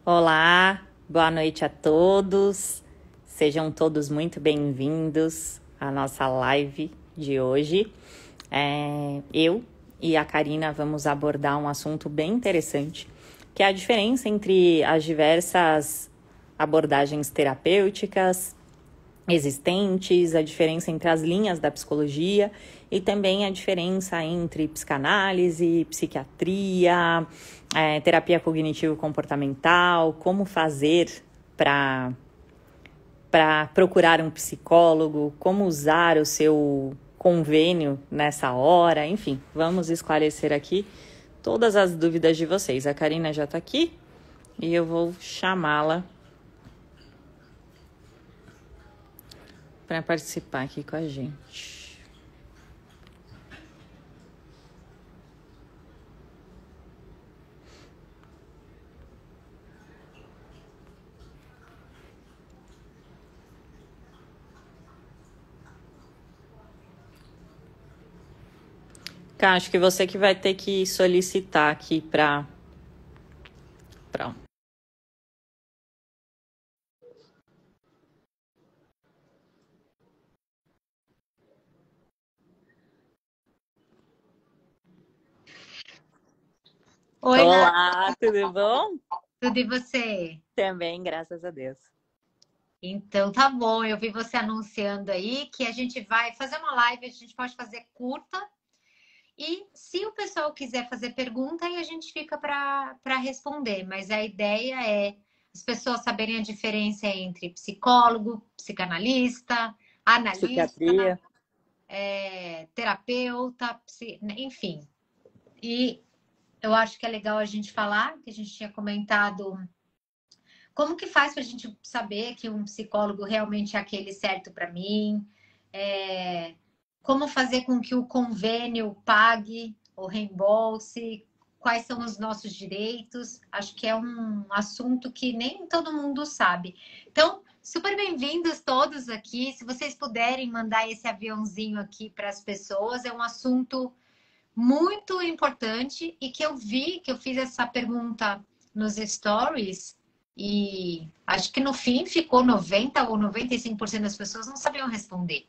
Olá, boa noite a todos. Sejam todos muito bem-vindos à nossa live de hoje. Eu e a Karina vamos abordar um assunto bem interessante, que é a diferença entre as diversas abordagens terapêuticas existentes, a diferença entre as linhas da psicologia e também a diferença entre psicanálise, psiquiatria, terapia cognitivo-comportamental, como fazer para procurar um psicólogo, como usar o seu convênio nessa hora, enfim, vamos esclarecer aqui todas as dúvidas de vocês. A Karina já está aqui e eu vou chamá-la para participar aqui com a gente. Cá, acho que você que vai ter que solicitar aqui para... Oi, Olá, tudo bom? tudo e você? Também, graças a Deus. Então tá bom, eu vi você anunciando aí que a gente vai fazer uma live, a gente pode fazer curta. E se o pessoal quiser fazer pergunta, aí a gente fica para responder. Mas a ideia é as pessoas saberem a diferença entre psicólogo, psicanalista, analista, Psiquiatria. terapeuta, enfim. E eu acho que é legal a gente falar, que a gente tinha comentado. Como que faz para a gente saber que um psicólogo realmente é aquele certo para mim? Como fazer com que o convênio pague ou reembolse? Quais são os nossos direitos? Acho que é um assunto que nem todo mundo sabe. Então, super bem-vindos todos aqui. Se vocês puderem mandar esse aviãozinho aqui para as pessoas, é um assunto muito importante e que eu vi, que eu fiz essa pergunta nos stories. E acho que no fim ficou 90 ou 95% das pessoas não sabiam responder.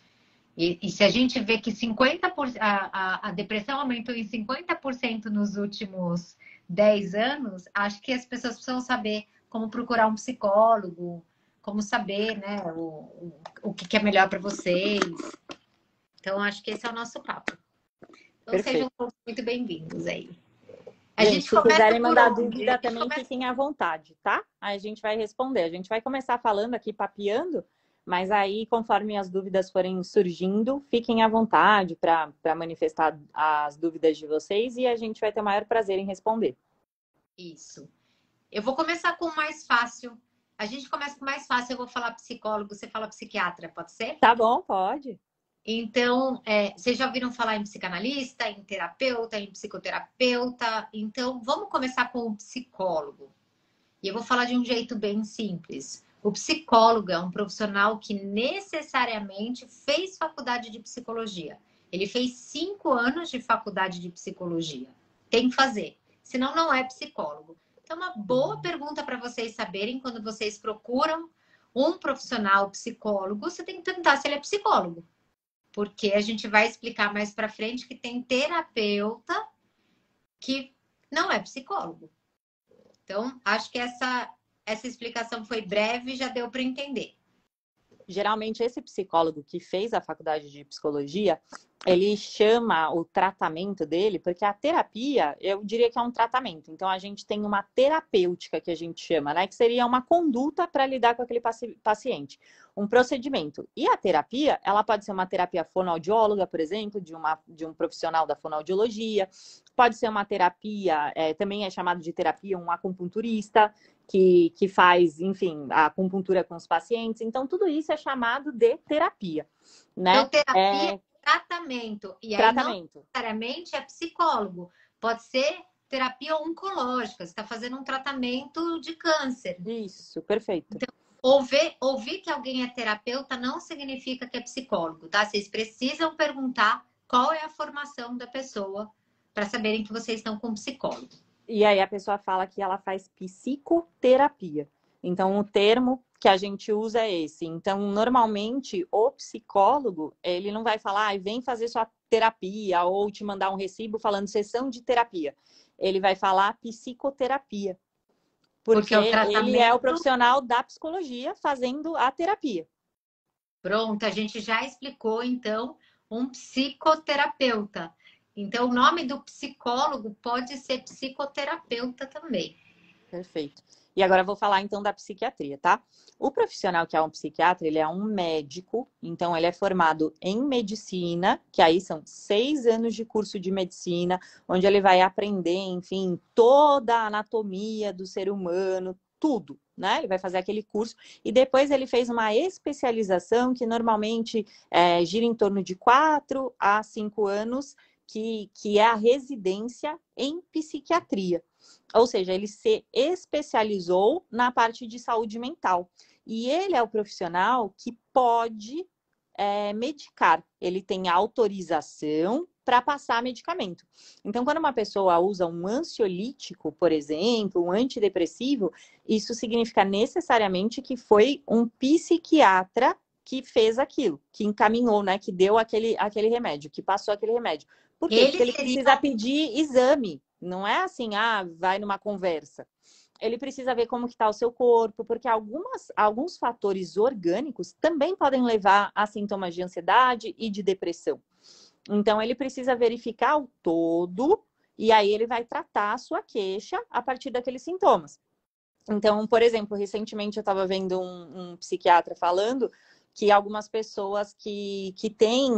E se a gente vê que 50%, a depressão aumentou em 50% nos últimos 10 anos, acho que as pessoas precisam saber como procurar um psicólogo, como saber, né, o que é melhor para vocês. Então, acho que esse é o nosso papo. Então, Perfeito. sejam todos muito bem-vindos aí. Gente, se quiserem mandar onde? dúvida também fiquem à vontade, tá? Aí a gente vai responder. A gente vai começar falando aqui, papeando, mas aí, conforme as dúvidas forem surgindo, fiquem à vontade para manifestar as dúvidas de vocês e a gente vai ter o maior prazer em responder. Isso. Eu vou começar com o mais fácil. A gente começa com o mais fácil, eu vou falar psicólogo, você fala psiquiatra, pode ser? Tá bom, pode. Então, vocês já ouviram falar em psicanalista, em terapeuta, em psicoterapeuta? Então, vamos começar com o psicólogo. E eu vou falar de um jeito bem simples. O psicólogo é um profissional que necessariamente fez faculdade de psicologia. Ele fez 5 anos de faculdade de psicologia. Tem que fazer, senão não é psicólogo. Então, uma boa pergunta para vocês saberem quando vocês procuram um profissional psicólogo, você tem que perguntar se ele é psicólogo. Porque a gente vai explicar mais para frente que tem terapeuta que não é psicólogo. Então, acho que essa explicação foi breve e já deu para entender. Geralmente, esse psicólogo que fez a faculdade de psicologia, ele chama o tratamento dele, porque a terapia, eu diria que é um tratamento. Então, a gente tem uma terapêutica que a gente chama, né? Que seria uma conduta para lidar com aquele paciente. Um procedimento. E a terapia, ela pode ser uma terapia fonoaudióloga, por exemplo, de um profissional da fonoaudiologia. Pode ser uma terapia, também é chamado de terapia, um acupunturista, que faz, enfim, a acupuntura com os pacientes. Então, tudo isso é chamado de terapia, né? Então, terapia é tratamento. E aí, Tratamento. não necessariamente é psicólogo. Pode ser terapia oncológica. Você está fazendo um tratamento de câncer. Isso, perfeito. Então, ouvir que alguém é terapeuta não significa que é psicólogo, tá? Vocês precisam perguntar qual é a formação da pessoa para saberem que vocês estão com um psicólogo. E aí a pessoa fala que ela faz psicoterapia. Então, o termo que a gente usa é esse. Então, normalmente, o psicólogo, ele não vai falar, vem fazer sua terapia, ou te mandar um recibo falando sessão de terapia. Ele vai falar psicoterapia. Porque Porque o ele é o tratamento... profissional da psicologia fazendo a terapia. Pronto, a gente já explicou, então, um psicoterapeuta. Então, o nome do psicólogo pode ser psicoterapeuta também. Perfeito. E agora eu vou falar então da psiquiatria, tá? O profissional que é um psiquiatra, ele é um médico, então ele é formado em medicina, que aí são 6 anos de curso de medicina, onde ele vai aprender, enfim, toda a anatomia do ser humano, tudo, né? Ele vai fazer aquele curso e depois ele fez uma especialização que normalmente gira em torno de 4 a 5 anos, que é a residência em psiquiatria. Ou seja, ele se especializou na parte de saúde mental. E ele é o profissional que pode medicar. Ele tem autorização para passar medicamento. Então, quando uma pessoa usa um ansiolítico, por exemplo, um antidepressivo, isso significa necessariamente que foi um psiquiatra que fez aquilo, que encaminhou, né, que deu aquele remédio, que passou aquele remédio. Por quê? Porque Ele ele seria... precisa pedir exame. Não é assim, vai numa conversa. Ele precisa ver como que está o seu corpo, porque alguns fatores orgânicos também podem levar a sintomas de ansiedade e de depressão. Então, ele precisa verificar o todo e aí ele vai tratar a sua queixa a partir daqueles sintomas. Então, por exemplo, recentemente eu estava vendo um psiquiatra falando que algumas pessoas que têm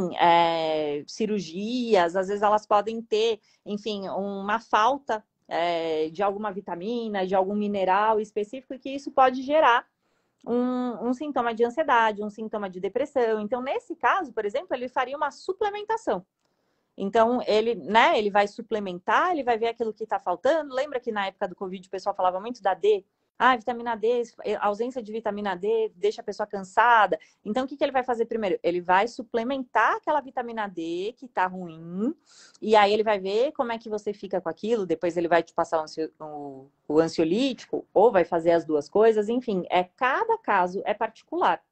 cirurgias, às vezes elas podem ter, enfim, uma falta de alguma vitamina, de algum mineral específico, e que isso pode gerar um sintoma de ansiedade, um sintoma de depressão. Então, nesse caso, por exemplo, ele faria uma suplementação. Então, ele vai suplementar, ele vai ver aquilo que está faltando. Lembra que na época do Covid o pessoal falava muito da D? Vitamina D, a ausência de vitamina D deixa a pessoa cansada. Então, o que ele vai fazer primeiro? Ele vai suplementar aquela vitamina D que está ruim, e aí ele vai ver como é que você fica com aquilo. Depois ele vai te passar o ansiolítico, ou vai fazer as duas coisas. Enfim, cada caso é particular.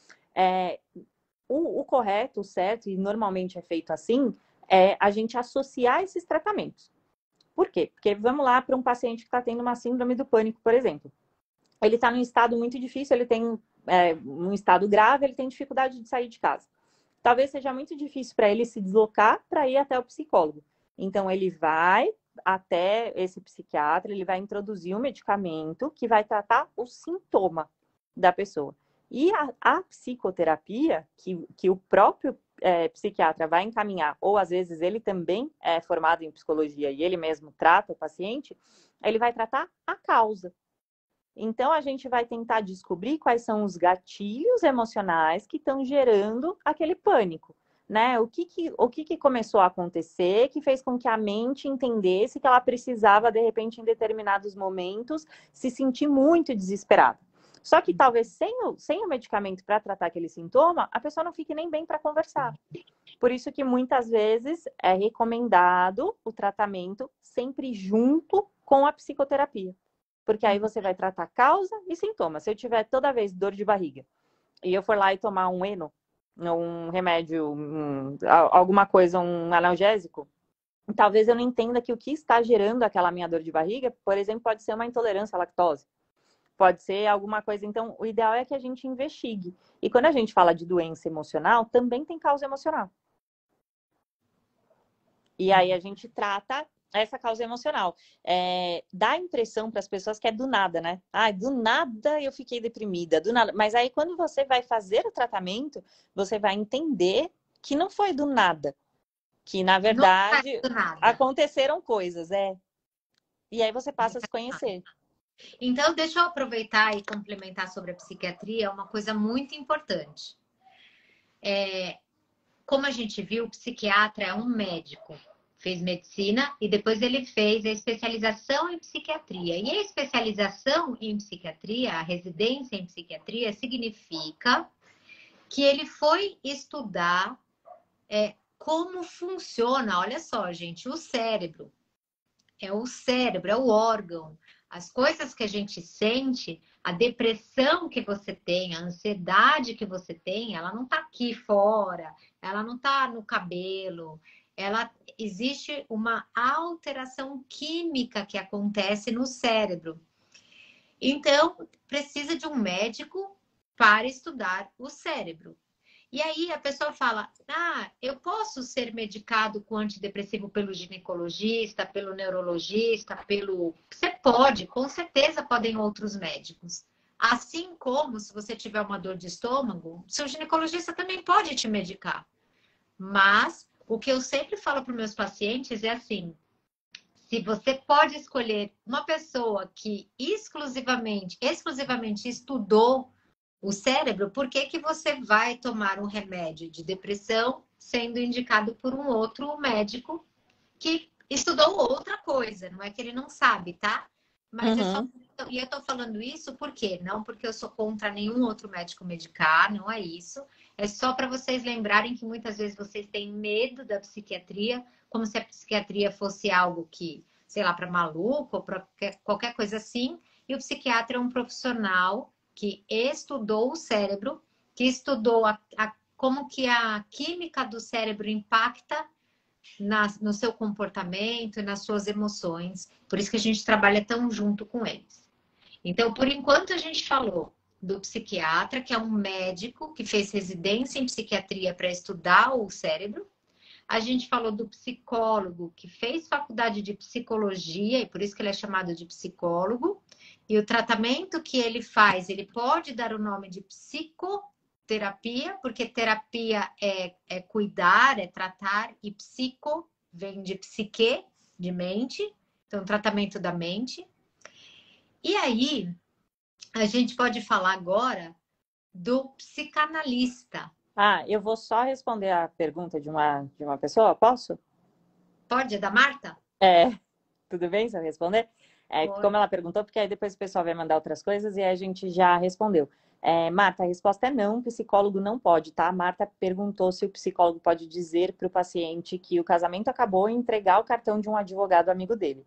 O correto, o certo, e normalmente é feito assim, é a gente associar esses tratamentos. Por quê? Porque vamos lá para um paciente que está tendo uma síndrome do pânico, por exemplo. Ele está num estado muito difícil, ele tem um estado grave, ele tem dificuldade de sair de casa. Talvez seja muito difícil para ele se deslocar para ir até o psicólogo. Então, ele vai até esse psiquiatra, ele vai introduzir um medicamento que vai tratar o sintoma da pessoa. E a psicoterapia, que o próprio psiquiatra vai encaminhar, ou às vezes ele também é formado em psicologia e ele mesmo trata o paciente, ele vai tratar a causa. Então, a gente vai tentar descobrir quais são os gatilhos emocionais que estão gerando aquele pânico, né? O que começou a acontecer que fez com que a mente entendesse que ela precisava, de repente, em determinados momentos, se sentir muito desesperada. Só que talvez sem o medicamento para tratar aquele sintoma, a pessoa não fique nem bem para conversar. Por isso que muitas vezes é recomendado o tratamento sempre junto com a psicoterapia. Porque aí você vai tratar causa e sintoma. Se eu tiver toda vez dor de barriga e eu for lá e tomar um Eno, um remédio, alguma coisa, um analgésico, talvez eu não entenda que o que está gerando aquela minha dor de barriga, por exemplo, pode ser uma intolerância à lactose. Pode ser alguma coisa. Então, o ideal é que a gente investigue. E quando a gente fala de doença emocional, também tem causa emocional. E aí a gente trata essa causa emocional. Dá a impressão para as pessoas que é do nada, né? Do nada eu fiquei deprimida, do nada. Mas aí quando você vai fazer o tratamento, você vai entender que não foi do nada. Que, na verdade, aconteceram coisas, E aí você passa a se conhecer. Então, deixa eu aproveitar e complementar sobre a psiquiatria, uma coisa muito importante. Como a gente viu, o psiquiatra é um médico. Fez medicina e depois ele fez a especialização em psiquiatria. E a especialização em psiquiatria, a residência em psiquiatria, significa que ele foi estudar como funciona, olha só, gente, o cérebro. é o cérebro, é o órgão. As coisas que a gente sente, a depressão que você tem, a ansiedade que você tem, ela não está aqui fora, ela não está no cabelo, ela existe uma alteração química que acontece no cérebro. Então, precisa de um médico para estudar o cérebro. E aí a pessoa fala: ah, eu posso ser medicado com antidepressivo pelo ginecologista, pelo neurologista, pelo. Você pode, com certeza podem outros médicos. Assim como se você tiver uma dor de estômago, seu ginecologista também pode te medicar. Mas o que eu sempre falo para os meus pacientes é assim: se você pode escolher uma pessoa que exclusivamente estudou o cérebro, por que que você vai tomar um remédio de depressão sendo indicado por um outro médico que estudou outra coisa? Não é que ele não sabe, tá? Mas é só. E eu tô falando isso por quê? Não porque eu sou contra nenhum outro médico medicar, não é isso. É só para vocês lembrarem que muitas vezes vocês têm medo da psiquiatria, como se a psiquiatria fosse algo que, sei lá, para maluco ou para qualquer coisa assim. E o psiquiatra é um profissional que estudou o cérebro, que estudou como que a química do cérebro impacta no seu comportamento e nas suas emoções. Por isso que a gente trabalha tão junto com eles. Então, por enquanto, a gente falou do psiquiatra, que é um médico que fez residência em psiquiatria para estudar o cérebro. A gente falou do psicólogo, que fez faculdade de psicologia, e por isso que ele é chamado de psicólogo. E o tratamento que ele faz, ele pode dar o nome de psicoterapia, porque terapia é cuidar, é tratar, e psico vem de psique, de mente. Então, tratamento da mente. E aí, a gente pode falar agora do psicanalista. Ah, eu vou só responder a pergunta de uma pessoa, posso? Pode? É da Marta? É, tudo bem se eu responder? Pode. Como ela perguntou, porque aí depois o pessoal vai mandar outras coisas e aí a gente já respondeu. Marta, a resposta é não, psicólogo não pode, tá? Marta perguntou se o psicólogo pode dizer para o paciente que o casamento acabou e entregar o cartão de um advogado amigo dele.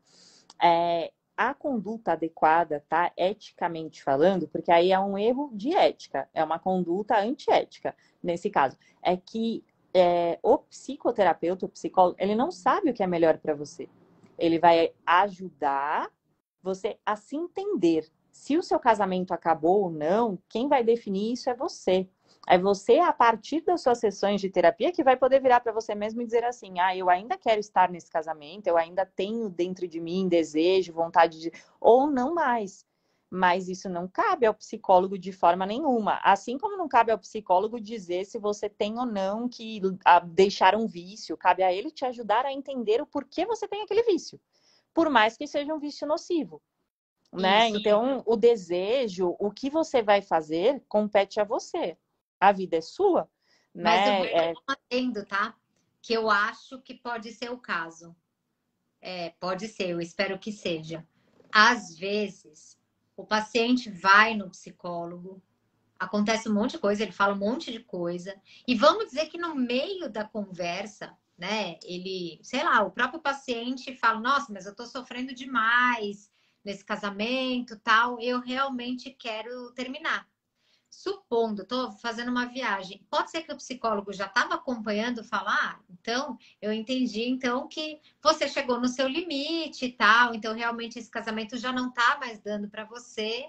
A conduta adequada, tá? Eticamente falando, porque aí é um erro de ética, é uma conduta antiética, nesse caso. É que o psicoterapeuta, o psicólogo, ele não sabe o que é melhor para você. Ele vai ajudar você a se entender. Se o seu casamento acabou ou não, quem vai definir isso é você. É você, a partir das suas sessões de terapia, que vai poder virar para você mesmo e dizer assim: ah, eu ainda quero estar nesse casamento, eu ainda tenho dentro de mim desejo, vontade de. Ou não mais. Mas isso não cabe ao psicólogo de forma nenhuma. Assim como não cabe ao psicólogo dizer se você tem ou não que deixar um vício, cabe a ele te ajudar a entender o porquê você tem aquele vício. Por mais que seja um vício nocivo. Né? Isso. Então, o desejo, o que você vai fazer, compete a você. A vida é sua, Mas eu vou né? entendo, tá? Que eu acho que pode ser o caso. Pode ser, eu espero que seja. Às vezes, o paciente vai no psicólogo, acontece um monte de coisa, ele fala um monte de coisa, e vamos dizer que no meio da conversa, né, ele, sei lá, o próprio paciente fala: nossa, mas eu tô sofrendo demais nesse casamento, tal, eu realmente quero terminar. Supondo, estou fazendo uma viagem, pode ser que o psicólogo já estava acompanhando falar, então eu entendi então que você chegou no seu limite e tal, então realmente esse casamento já não está mais dando para você.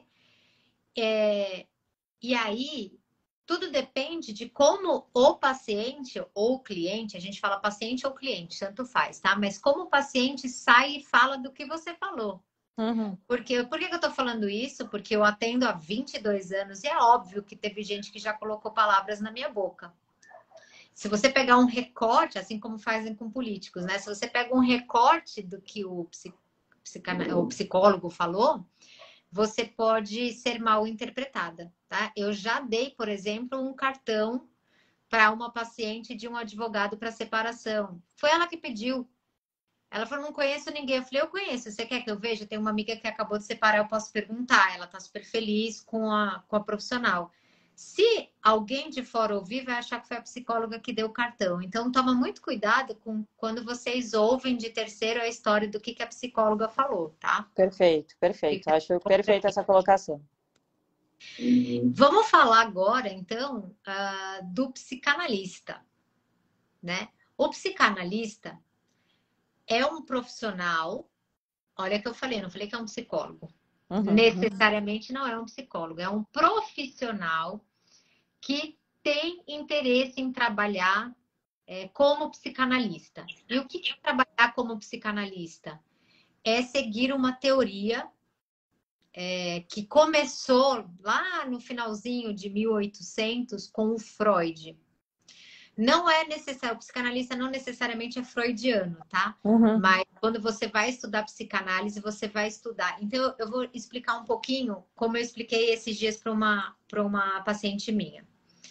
E aí tudo depende de como o paciente ou o cliente, a gente fala paciente ou cliente, tanto faz, tá? Mas como o paciente sai e fala do que você falou. Uhum. Por que eu tô falando isso? Porque eu atendo há 22 anos e é óbvio que teve gente que já colocou palavras na minha boca. Se você pegar um recorte, assim como fazem com políticos, né? Se você pega um recorte do que o psicólogo falou, você pode ser mal interpretada, tá? Eu já dei, por exemplo, um cartão para uma paciente de um advogado para separação. Foi ela que pediu. Ela falou: não conheço ninguém. Eu falei: eu conheço. Você quer que eu veja? Tem uma amiga que acabou de separar, eu posso perguntar. Ela tá super feliz com a profissional. Se alguém de fora ouvir, vai achar que foi a psicóloga que deu o cartão. Então, toma muito cuidado com quando vocês ouvem de terceiro a história do que a psicóloga falou, tá? Perfeito, perfeito. Fica Acho perfeita essa colocação. Vamos falar agora, então, do psicanalista, né? O psicanalista é um profissional, olha que eu falei, não falei que é um psicólogo. Necessariamente não é um psicólogo, é um profissional que tem interesse em trabalhar como psicanalista. E o que é trabalhar como psicanalista? É seguir uma teoria que começou lá no finalzinho de 1800 com o Freud. Não é necessário, o psicanalista não necessariamente é freudiano, tá? Mas quando você vai estudar psicanálise, você vai estudar. Então, eu vou explicar um pouquinho como eu expliquei esses dias para uma paciente minha.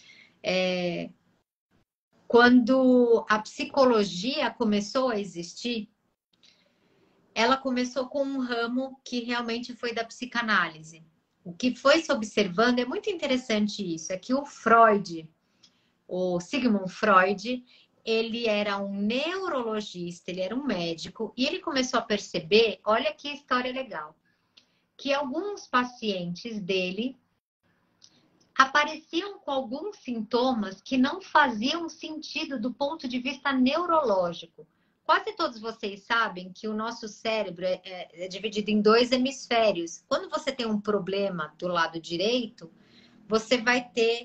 Quando a psicologia começou a existir, ela começou com um ramo que realmente foi da psicanálise. O que foi se observando, é muito interessante isso, é que o Freud, o Sigmund Freud, ele era um neurologista, ele era um médico, e ele começou a perceber, olha que história legal, que alguns pacientes dele apareciam com alguns sintomas que não faziam sentido do ponto de vista neurológico. Quase todos vocês sabem que o nosso cérebro é dividido em 2 hemisférios. Quando você tem um problema do lado direito, você vai ter...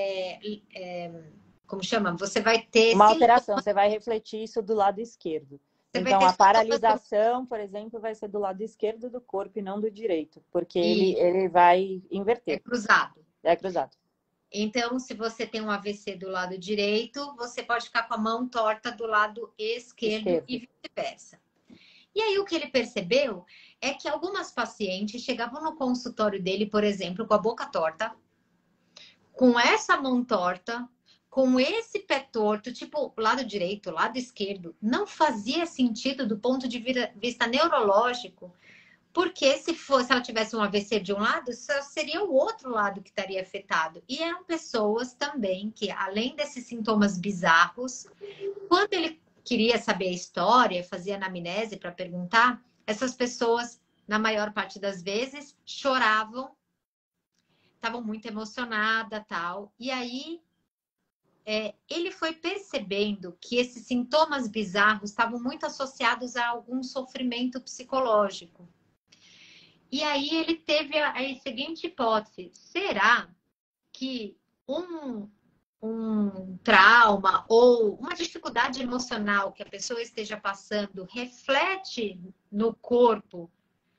como chama? Você vai ter... Uma alteração, você vai refletir isso do lado esquerdo. Então, a paralisação, por exemplo, vai ser do lado esquerdo do corpo e não do direito, porque ele vai inverter. É cruzado. É cruzado. Então, se você tem um AVC do lado direito, você pode ficar com a mão torta do lado esquerdo. E vice-versa. E aí, o que ele percebeu é que algumas pacientes chegavam no consultório dele, por exemplo, com a boca torta, com essa mão torta, com esse pé torto, tipo, lado direito, lado esquerdo. Não fazia sentido do ponto de vista neurológico. Porque se ela tivesse um AVC de um lado, só seria o outro lado que estaria afetado. E eram pessoas também que, além desses sintomas bizarros, quando ele queria saber a história, fazia anamnese para perguntar, essas pessoas, na maior parte das vezes, choravam, estavam muito emocionadas, tal. E aí, ele foi percebendo que esses sintomas bizarros estavam muito associados a algum sofrimento psicológico. E aí ele teve a seguinte hipótese: será que um trauma ou uma dificuldade emocional que a pessoa esteja passando reflete no corpo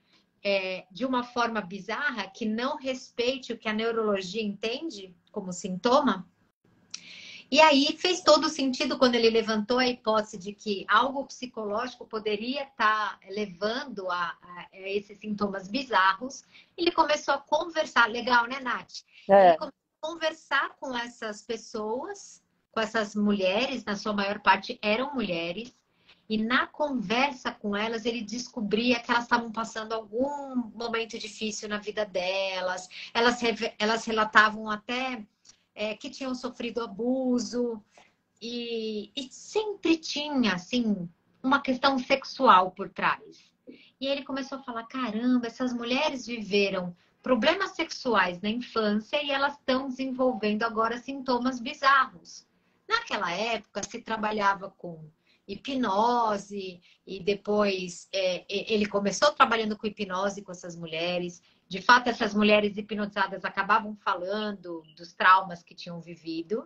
de uma forma bizarra que não respeite o que a neurologia entende como sintoma? E aí fez todo sentido quando ele levantou a hipótese de que algo psicológico poderia estar levando a esses sintomas bizarros. Ele começou a conversar, legal, né, Nath? Ele começou a conversar com essas pessoas, com essas mulheres, na sua maior parte eram mulheres, e na conversa com elas ele descobria que elas estavam passando algum momento difícil na vida delas, elas relatavam até... que tinham sofrido abuso e sempre tinha, assim, uma questão sexual por trás. E ele começou a falar, caramba, essas mulheres viveram problemas sexuais na infância e elas estão desenvolvendo agora sintomas bizarros. Naquela época se trabalhava com hipnose e depois ele começou trabalhando com hipnose com essas mulheres. De fato, essas mulheres hipnotizadas acabavam falando dos traumas que tinham vivido.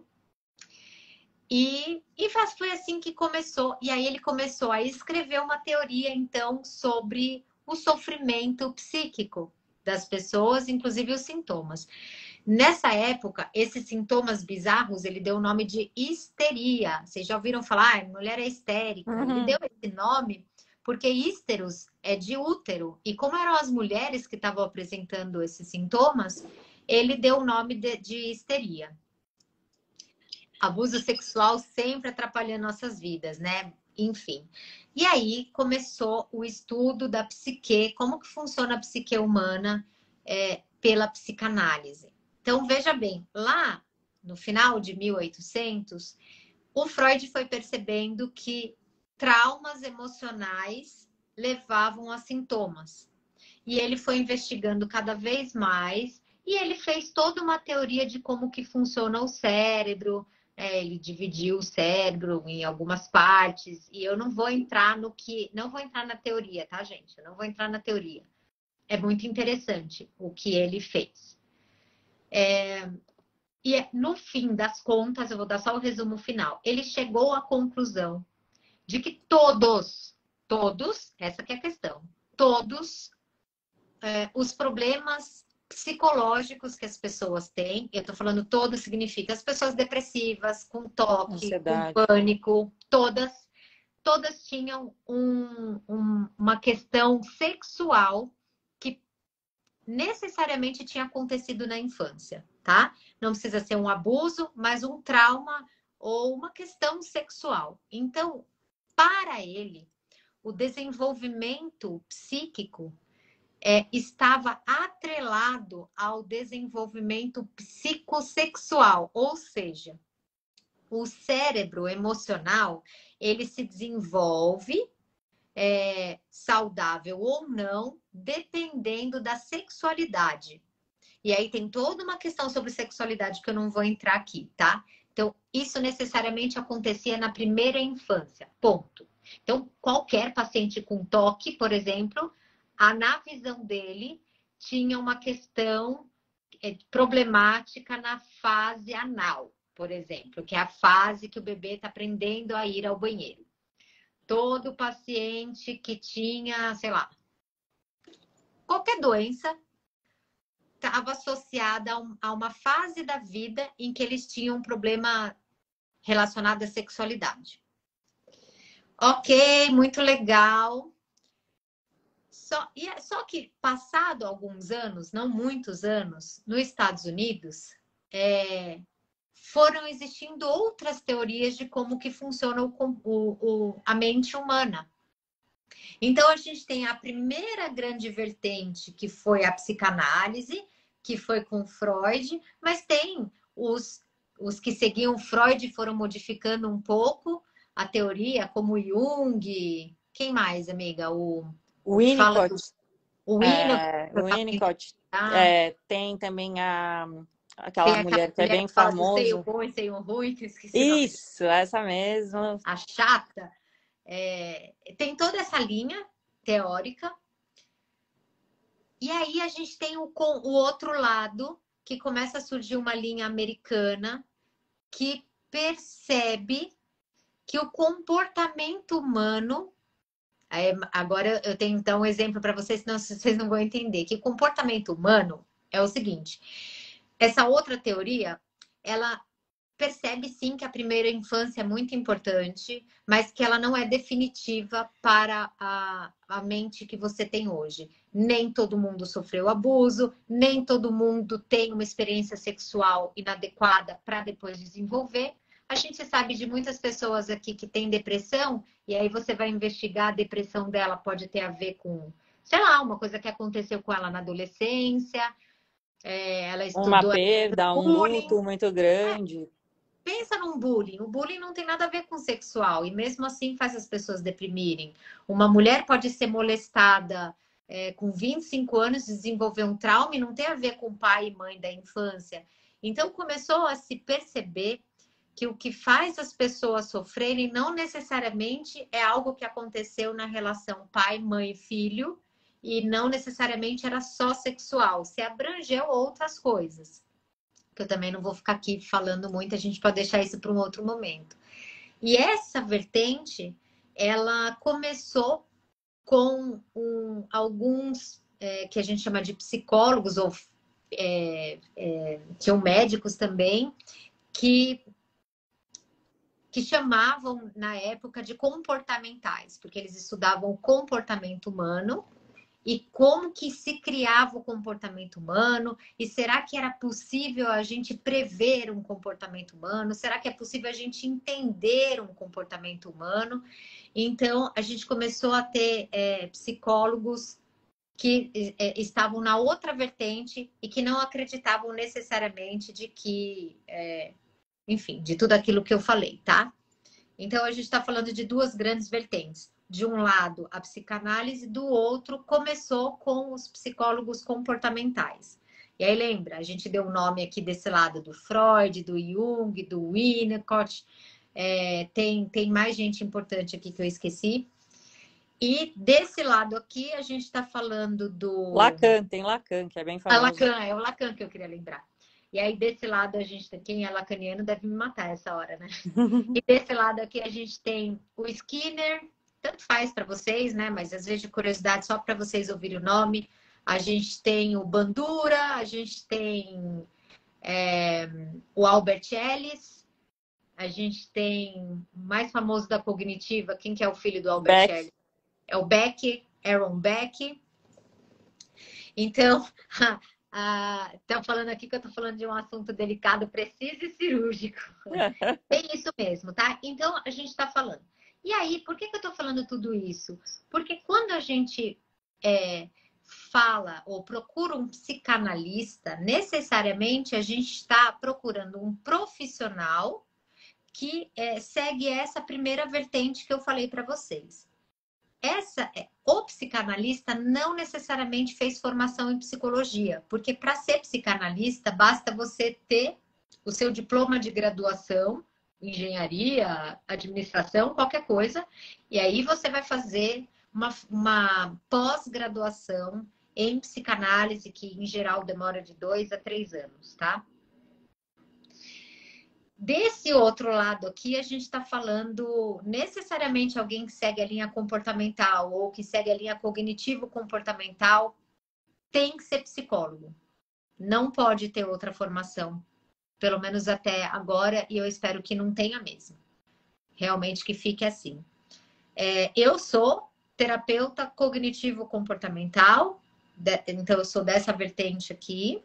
E foi assim que começou. E aí ele começou a escrever uma teoria, então, sobre o sofrimento psíquico das pessoas, inclusive os sintomas. Nessa época, esses sintomas bizarros, ele deu o nome de histeria. Vocês já ouviram falar? Mulher é histérica. Ele deu esse nome porque hísteros é de útero. E como eram as mulheres que estavam apresentando esses sintomas, ele deu o nome de histeria. Abuso sexual sempre atrapalhando nossas vidas, né? Enfim. E aí começou o estudo da psique, como que funciona a psique humana pela psicanálise. Então, veja bem, lá no final de 1800, o Freud foi percebendo que traumas emocionais levavam a sintomas. E ele foi investigando cada vez mais e ele fez toda uma teoria de como que funciona o cérebro. Ele dividiu o cérebro em algumas partes e eu não vou entrar não vou entrar na teoria, tá, gente? Eu não vou entrar na teoria. É muito interessante o que ele fez. E no fim das contas, eu vou dar só o resumo final. Ele chegou à conclusão de que todos, essa que é a questão, todos os problemas psicológicos que as pessoas têm, eu tô falando todo significa as pessoas depressivas, com toque, Ansiedade. com pânico, todas tinham uma questão sexual que necessariamente tinha acontecido na infância, tá? Não precisa ser um abuso, mas um trauma ou uma questão sexual. Então, para ele, o desenvolvimento psíquico estava atrelado ao desenvolvimento psicossexual, ou seja, o cérebro emocional ele se desenvolve saudável ou não, dependendo da sexualidade. E aí tem toda uma questão sobre sexualidade que eu não vou entrar aqui, tá? Então, isso necessariamente acontecia na primeira infância, ponto. Então, qualquer paciente com toque, por exemplo, na visão dele, tinha uma questão problemática na fase anal, por exemplo, que é a fase que o bebê está aprendendo a ir ao banheiro. Todo paciente que tinha, sei lá, qualquer doença estava associada a uma fase da vida em que eles tinham um problema relacionado à sexualidade. Ok, muito legal. Só que, passado alguns anos, não muitos anos, nos Estados Unidos, foram existindo outras teorias de como que funciona a mente humana. Então, a gente tem a primeira grande vertente, que foi a psicanálise, que foi com Freud, mas tem os que seguiam Freud foram modificando um pouco a teoria, como Jung. Quem mais, amiga? O que fala do O Winnicott. Tem também aquela tem mulher que é mulher bem que fala do seio famosa. bom e seio ruim, que eu esqueci o nome. Isso, essa mesmo. A chata. Tem toda essa linha teórica. E aí a gente tem o outro lado, que começa a surgir uma linha americana que percebe que o comportamento humano. Agora eu tenho então um exemplo para vocês, senão vocês não vão entender. Que o comportamento humano é o seguinte: essa outra teoria, ela percebe sim que a primeira infância é muito importante, mas que ela não é definitiva para a mente que você tem hoje. Nem todo mundo sofreu abuso, nem todo mundo tem uma experiência sexual inadequada para depois desenvolver. A gente sabe de muitas pessoas aqui que têm depressão, e aí você vai investigar a depressão dela, pode ter a ver com, sei lá, uma coisa que aconteceu com ela na adolescência. Ela estudou. Uma perda, um luto muito grande. Pensa num bullying. O bullying não tem nada a ver com sexual e mesmo assim faz as pessoas deprimirem. Uma mulher pode ser molestada com 25 anos, desenvolver um trauma e não tem a ver com pai e mãe da infância. Então começou a se perceber que o que faz as pessoas sofrerem não necessariamente é algo que aconteceu na relação pai, mãe e filho e não necessariamente era só sexual, se abrangeu outras coisas. Que eu também não vou ficar aqui falando muito, a gente pode deixar isso para um outro momento. E essa vertente, ela começou com alguns que a gente chama de psicólogos, ou tinham médicos também, que chamavam na época de comportamentais, porque eles estudavam o comportamento humano e como que se criava o comportamento humano, e será que era possível a gente prever um comportamento humano? Será que é possível a gente entender um comportamento humano? Então, a gente começou a ter psicólogos que estavam na outra vertente e que não acreditavam necessariamente de que, enfim, de tudo aquilo que eu falei, tá? Então, a gente está falando de duas grandes vertentes. De um lado, a psicanálise, do outro, começou com os psicólogos comportamentais. E aí, lembra, a gente deu o nome aqui desse lado do Freud, do Jung, do Winnicott. Tem mais gente importante aqui que eu esqueci. E desse lado aqui, a gente está falando do... Lacan, tem Lacan, que é bem famoso. Lacan, é o Lacan que eu queria lembrar. E aí, desse lado, a gente tem... Quem é lacaniano deve me matar essa hora, né? E desse lado aqui, a gente tem o Skinner, tanto faz para vocês, né? Mas às vezes de curiosidade, só para vocês ouvirem o nome. A gente tem o Bandura, a gente tem o Albert Ellis, a gente tem o mais famoso da cognitiva, quem que é o filho do Albert Ellis? É o Beck, Aaron Beck. Então, estão falando aqui que eu estou falando de um assunto delicado, preciso e cirúrgico. É isso mesmo, tá? Então, a gente está falando. E aí, por que eu estou falando tudo isso? Porque quando a gente fala ou procura um psicanalista, necessariamente a gente está procurando um profissional que segue essa primeira vertente que eu falei para vocês. O psicanalista não necessariamente fez formação em psicologia, porque para ser psicanalista basta você ter o seu diploma de graduação, engenharia, administração, qualquer coisa, e aí você vai fazer uma pós-graduação em psicanálise, que em geral demora de 2 a 3 anos, tá? Desse outro lado aqui, a gente está falando necessariamente alguém que segue a linha comportamental ou que segue a linha cognitivo-comportamental tem que ser psicólogo. Não pode ter outra formação, pelo menos até agora, e eu espero que não tenha mesmo. Realmente que fique assim. Eu sou terapeuta cognitivo-comportamental, então eu sou dessa vertente aqui.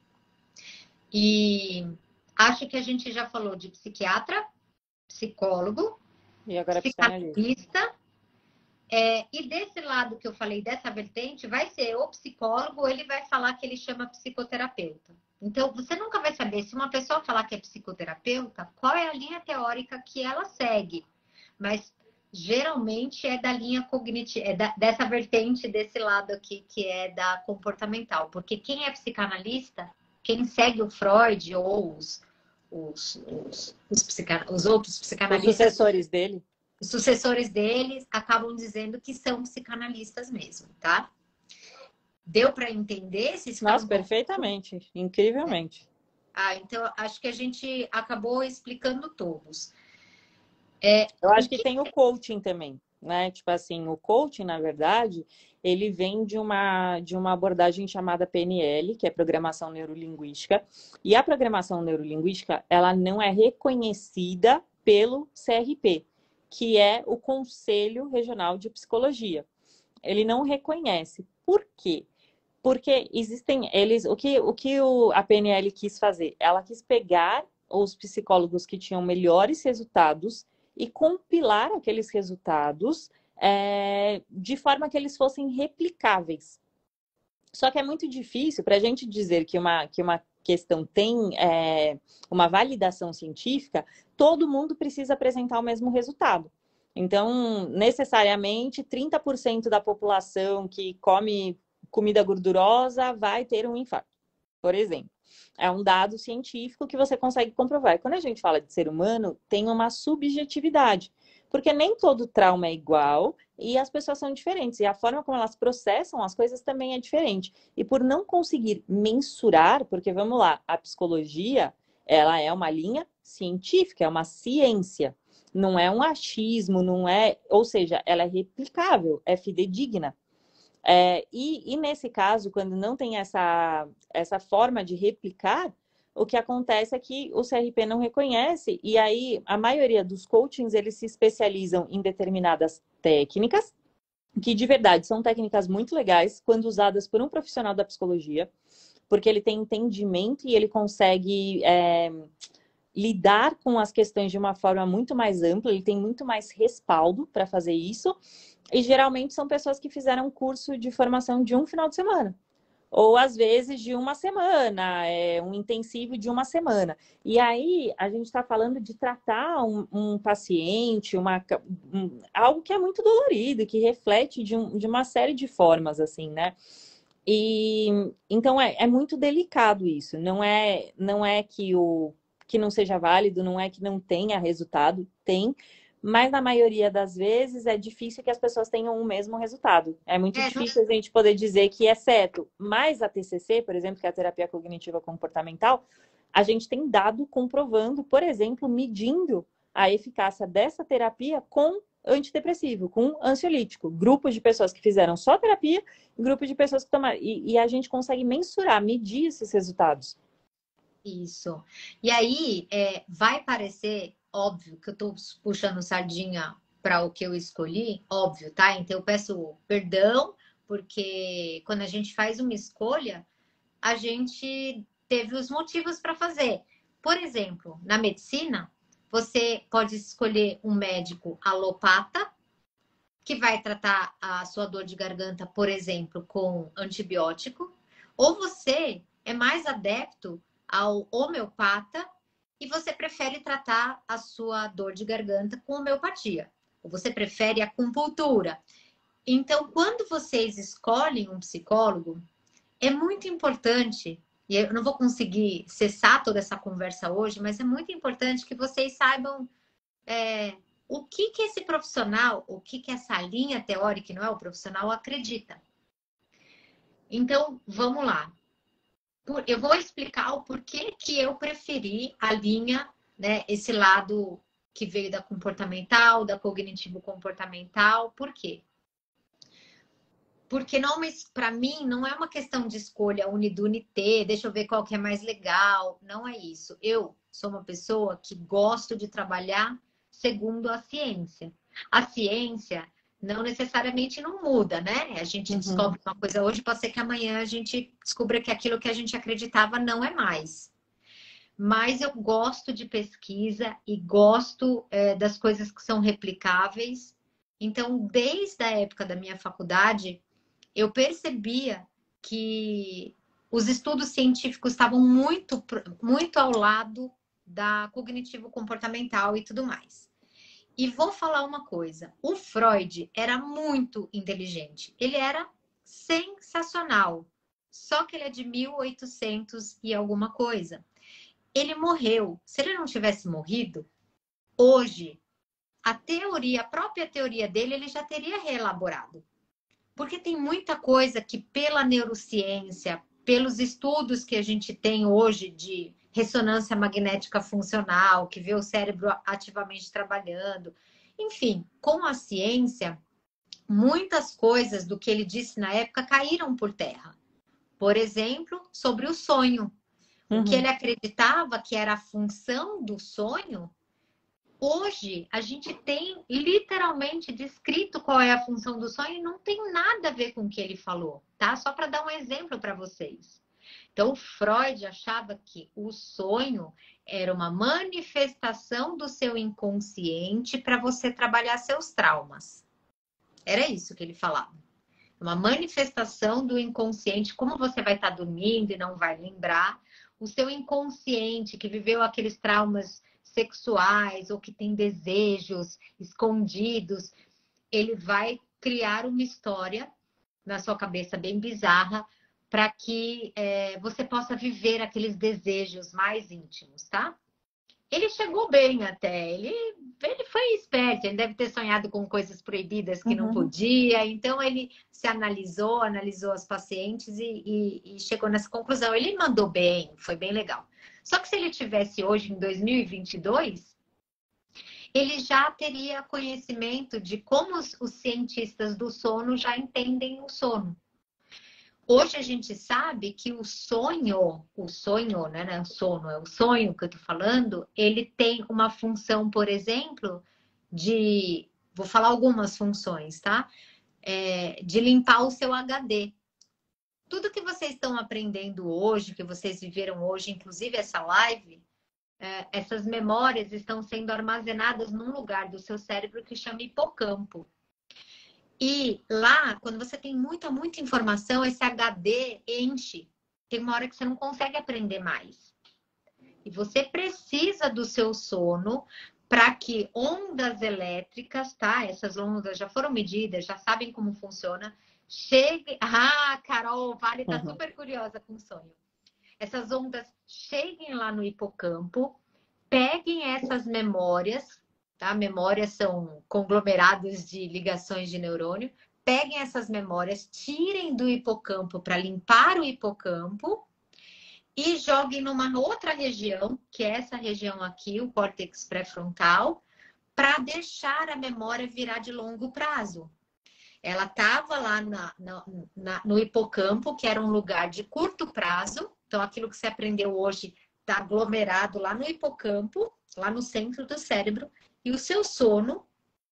E acho que a gente já falou de psiquiatra, psicólogo, e agora psicanalista. E desse lado que eu falei, dessa vertente, vai ser o psicólogo, ou ele vai falar que ele chama psicoterapeuta. Então, você nunca vai saber, se uma pessoa falar que é psicoterapeuta, qual é a linha teórica que ela segue. Mas, geralmente, é da linha cognitiva, dessa vertente, desse lado aqui, que é da comportamental. Porque quem é psicanalista... Quem segue o Freud ou os outros psicanalistas... Os sucessores dele. Os sucessores deles acabam dizendo que são psicanalistas mesmo, tá? Deu para entender? Nossa, perfeitamente. Incrivelmente. Então, acho que a gente acabou explicando todos. Eu acho que tem o coaching também, né? Tipo assim, o coaching, na verdade... ele vem de uma abordagem chamada PNL, que é Programação Neurolinguística. E a Programação Neurolinguística, ela não é reconhecida pelo CRP, que é o Conselho Regional de Psicologia. Ele não reconhece. Por quê? Porque existem o que a PNL quis fazer? Ela quis pegar os psicólogos que tinham melhores resultados e compilar aqueles resultados de forma que eles fossem replicáveis. Só que é muito difícil para a gente dizer que uma questão tem uma validação científica, todo mundo precisa apresentar o mesmo resultado. Então, necessariamente, 30% da população que come comida gordurosa vai ter um infarto, por exemplo. É um dado científico que você consegue comprovar. Quando a gente fala de ser humano, tem uma subjetividade. Porque nem todo trauma é igual e as pessoas são diferentes. E a forma como elas processam as coisas também é diferente. E por não conseguir mensurar, porque vamos lá, a psicologia, ela é uma linha científica, é uma ciência. Não é um achismo, não é... Ou seja, ela é replicável, é fidedigna. E nesse caso, quando não tem essa forma de replicar, o que acontece é que o CRP não reconhece, e aí a maioria dos coachings, eles se especializam em determinadas técnicas, que de verdade são técnicas muito legais, quando usadas por um profissional da psicologia, porque ele tem entendimento e ele consegue lidar com as questões de uma forma muito mais ampla, ele tem muito mais respaldo para fazer isso. E geralmente são pessoas que fizeram curso de formação de um final de semana. Ou às vezes de uma semana, um intensivo de uma semana. E aí a gente está falando de tratar um paciente, algo que é muito dolorido, que reflete de uma série de formas, assim, né? E então é muito delicado isso. Não é que não seja válido, não é que não tenha resultado, tem, mas na maioria das vezes é difícil que as pessoas tenham o mesmo resultado. É muito Não... difícil a gente poder dizer que é certo. Mas a TCC, por exemplo, que é a terapia cognitiva comportamental, a gente tem dado comprovando, por exemplo, medindo a eficácia dessa terapia com antidepressivo, com ansiolítico. Grupos de pessoas que fizeram só terapia, grupo de pessoas que tomaram. E a gente consegue mensurar, medir esses resultados. Isso. E aí, vai parecer óbvio que eu estou puxando sardinha para o que eu escolhi, óbvio, tá? Então eu peço perdão, porque quando a gente faz uma escolha, a gente teve os motivos para fazer. Por exemplo, na medicina, você pode escolher um médico alopata, que vai tratar a sua dor de garganta, por exemplo, com antibiótico, ou você é mais adepto ao homeopata e você prefere tratar a sua dor de garganta com homeopatia, ou você prefere acupuntura. Então, quando vocês escolhem um psicólogo, é muito importante, e eu não vou conseguir cessar toda essa conversa hoje, mas é muito importante que vocês saibam o que esse profissional, o que essa linha teórica, que não é o profissional, acredita. Então, vamos lá. Eu vou explicar o porquê que eu preferi a linha, né, esse lado que veio da comportamental, da cognitivo-comportamental. Por quê? Porque para mim não é uma questão de escolha unidunité, deixa eu ver qual que é mais legal. Não é isso. Eu sou uma pessoa que gosto de trabalhar segundo a ciência. A ciência não necessariamente não muda, né? A gente descobre uma coisa hoje, pode ser que amanhã a gente descubra que aquilo que a gente acreditava não é mais. Mas eu gosto de pesquisa e gosto das coisas que são replicáveis. Então, desde a época da minha faculdade, eu percebia que os estudos científicos estavam muito, muito ao lado da cognitivo-comportamental e tudo mais. E vou falar uma coisa: o Freud era muito inteligente, ele era sensacional, só que ele é de 1800 e alguma coisa. Ele morreu. Se ele não tivesse morrido, hoje, a própria teoria dele, ele já teria reelaborado. Porque tem muita coisa que pela neurociência, pelos estudos que a gente tem hoje de ressonância magnética funcional, que vê o cérebro ativamente trabalhando, enfim, com a ciência, muitas coisas do que ele disse na época caíram por terra. Por exemplo, sobre o sonho. O que ele acreditava que era a função do sonho, hoje, a gente tem literalmente descrito qual é a função do sonho e não tem nada a ver com o que ele falou, tá? Só para dar um exemplo para vocês. Então, Freud achava que o sonho era uma manifestação do seu inconsciente para você trabalhar seus traumas. Era isso que ele falava. Uma manifestação do inconsciente, como você vai estar dormindo e não vai lembrar, o seu inconsciente que viveu aqueles traumas sexuais ou que tem desejos escondidos, ele vai criar uma história na sua cabeça bem bizarra para que você possa viver aqueles desejos mais íntimos, tá? Ele chegou bem até, ele foi esperto, ele deve ter sonhado com coisas proibidas que não podia, então ele se analisou as pacientes e chegou nessa conclusão. Ele mandou bem, foi bem legal. Só que se ele tivesse hoje, em 2022, ele já teria conhecimento de como os cientistas do sono já entendem o sono. Hoje a gente sabe que o sonho, né? O sono é o sonho que eu tô falando, ele tem uma função, por exemplo, vou falar algumas funções, tá? De limpar o seu HD. Tudo que vocês estão aprendendo hoje, que vocês viveram hoje, inclusive essa live, essas memórias estão sendo armazenadas num lugar do seu cérebro que chama hipocampo. E lá, quando você tem muita informação, esse HD enche. Tem uma hora que você não consegue aprender mais. E você precisa do seu sono para que ondas elétricas, tá? Essas ondas já foram medidas, já sabem como funciona. Chegue. Ah, Carol, Vale tá Uhum. super curiosa com o sonho. Essas ondas cheguem lá no hipocampo, peguem essas memórias, tá? Memórias são conglomerados de ligações de neurônio. Peguem essas memórias, tirem do hipocampo para limpar o hipocampo e joguem numa outra região, que é essa região aqui, o córtex pré-frontal, para deixar a memória virar de longo prazo. Ela estava lá no hipocampo, que era um lugar de curto prazo. Então, aquilo que você aprendeu hoje está aglomerado lá no hipocampo, lá no centro do cérebro. E o seu sono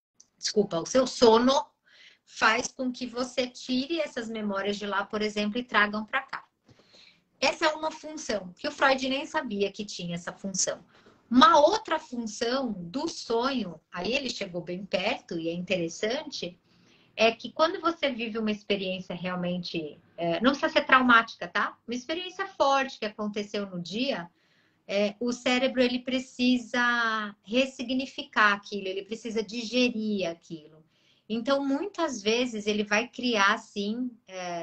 faz com que você tire essas memórias de lá, por exemplo, e tragam para cá. Essa é uma função que o Freud nem sabia que tinha essa função. Uma outra função do sonho, aí ele chegou bem perto e é interessante, é que quando você vive uma experiência realmente, não precisa ser traumática, tá? Uma experiência forte que aconteceu no dia, o cérebro ele precisa ressignificar aquilo, ele precisa digerir aquilo. Então, muitas vezes ele vai criar, sim,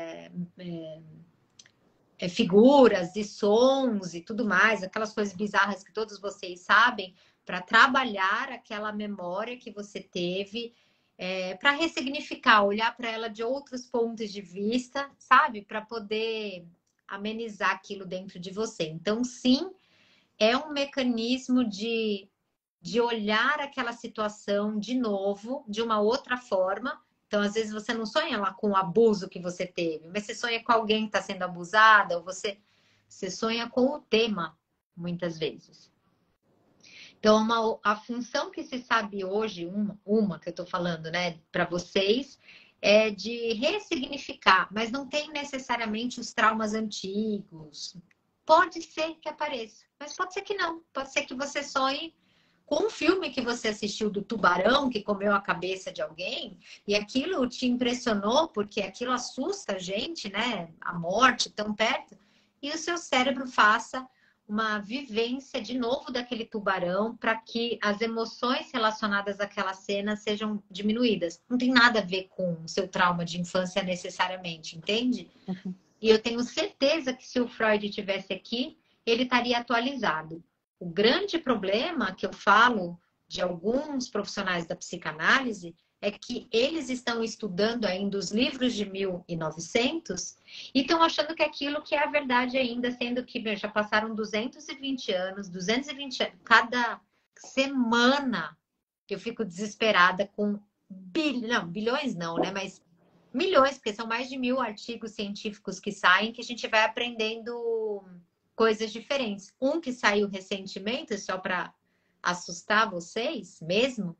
figuras e sons e tudo mais, aquelas coisas bizarras que todos vocês sabem, para trabalhar aquela memória que você teve, para ressignificar, olhar para ela de outros pontos de vista, sabe? Para poder amenizar aquilo dentro de você. Então, sim, é um mecanismo de olhar aquela situação de novo, de uma outra forma. Então, às vezes, você não sonha lá com o abuso que você teve, mas você sonha com alguém que está sendo abusada, ou você sonha com o tema, muitas vezes. Então, a função que se sabe hoje, uma que eu estou falando, né, para vocês, é de ressignificar, mas não tem necessariamente os traumas antigos. Pode ser que apareça, mas pode ser que não. Pode ser que você sonhe com um filme que você assistiu do tubarão que comeu a cabeça de alguém e aquilo te impressionou porque aquilo assusta a gente, né? A morte tão perto. E o seu cérebro faça uma vivência de novo daquele tubarão para que as emoções relacionadas àquela cena sejam diminuídas. Não tem nada a ver com o seu trauma de infância necessariamente, entende? Uhum. E eu tenho certeza que se o Freud tivesse aqui, ele estaria atualizado. O grande problema que eu falo de alguns profissionais da psicanálise é que eles estão estudando ainda os livros de 1900 e estão achando que aquilo que é a verdade ainda, sendo que já passaram 220 anos, 220 anos, cada semana eu fico desesperada com bilhões não, né? Mas milhões, porque são mais de 1000 artigos científicos que saem, que a gente vai aprendendo coisas diferentes. Um que saiu recentemente, só para assustar vocês mesmo,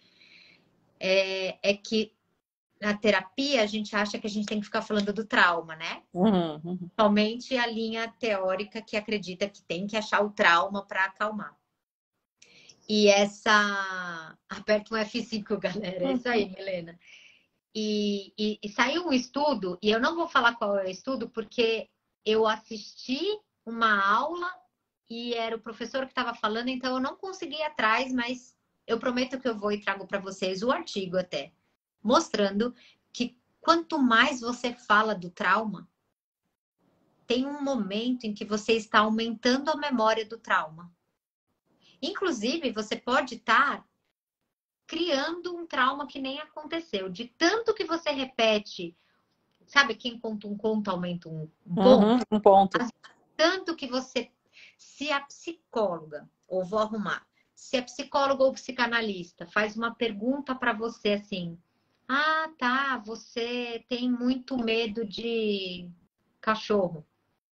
é que na terapia a gente acha que a gente tem que ficar falando do trauma, né? Uhum. Somente a linha teórica que acredita que tem que achar o trauma para acalmar. E essa. Aperta um F5, galera. É isso aí, Milena. E saiu um estudo, e eu não vou falar qual é o estudo, porque eu assisti uma aula e era o professor que estava falando, então eu não consegui ir atrás, mas eu prometo que eu vou e trago para vocês o artigo até, mostrando que quanto mais você fala do trauma, tem um momento em que você está aumentando a memória do trauma. Inclusive, você pode estar criando um trauma que nem aconteceu, de tanto que você repete. Sabe, quem conta um conto aumenta um ponto? Um ponto. Tanto que você, se a psicóloga, ou vou arrumar, se a psicóloga ou psicanalista faz uma pergunta para você assim, ah, tá, você tem muito medo de cachorro.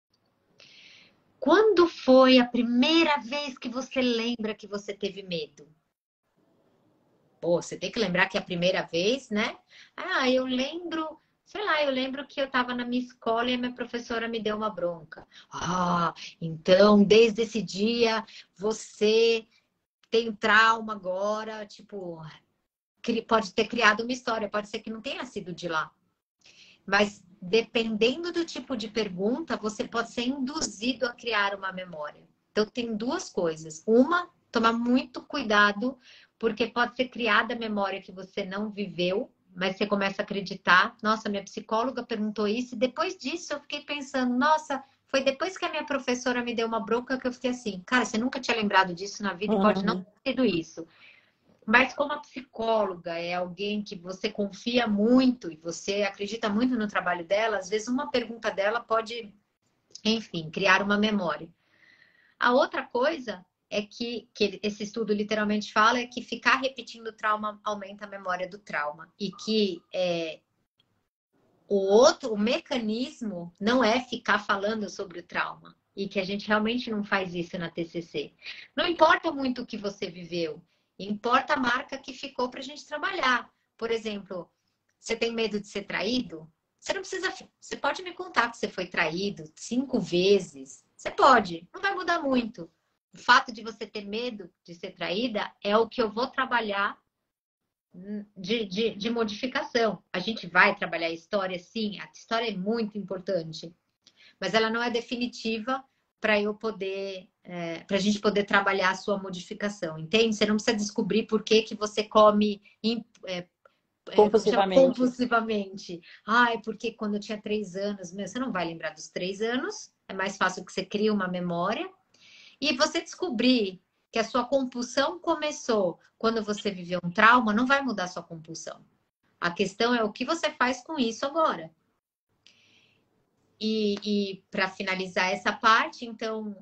Quando foi a primeira vez que você lembra que você teve medo? Pô, você tem que lembrar que é a primeira vez, né? Ah, eu lembro, sei lá, eu lembro que eu estava na minha escola e a minha professora me deu uma bronca. Ah, então desde esse dia você tem trauma agora, tipo, pode ter criado uma história, pode ser que não tenha sido de lá. Mas dependendo do tipo de pergunta, você pode ser induzido a criar uma memória. Então tem duas coisas. Uma, tomar muito cuidado, porque pode ser criada a memória que você não viveu, mas você começa a acreditar. Nossa, minha psicóloga perguntou isso, e depois disso eu fiquei pensando, nossa, foi depois que a minha professora me deu uma bronca que eu fiquei assim, cara, você nunca tinha lembrado disso na vida e pode não ter sido isso. Mas como a psicóloga é alguém que você confia muito e você acredita muito no trabalho dela, às vezes uma pergunta dela pode, enfim, criar uma memória. A outra coisa é que esse estudo literalmente fala é que ficar repetindo o trauma aumenta a memória do trauma. E que o mecanismo não é ficar falando sobre o trauma. E que a gente realmente não faz isso na TCC. Não importa muito o que você viveu. Importa a marca que ficou para a gente trabalhar. Por exemplo, você tem medo de ser traído? Você não precisa. Você pode me contar que você foi traído 5 vezes. Você pode. Não vai mudar muito. O fato de você ter medo de ser traída é o que eu vou trabalhar de modificação. A gente vai trabalhar a história, sim. A história é muito importante. Mas ela não é definitiva para eu poder, para a gente poder trabalhar a sua modificação, entende? Você não precisa descobrir por que você come compulsivamente. Ai, porque quando eu tinha 3 anos, você não vai lembrar dos 3 anos, é mais fácil que você crie uma memória. E você descobrir que a sua compulsão começou quando você viveu um trauma, não vai mudar a sua compulsão. A questão é o que você faz com isso agora. E para finalizar essa parte, então,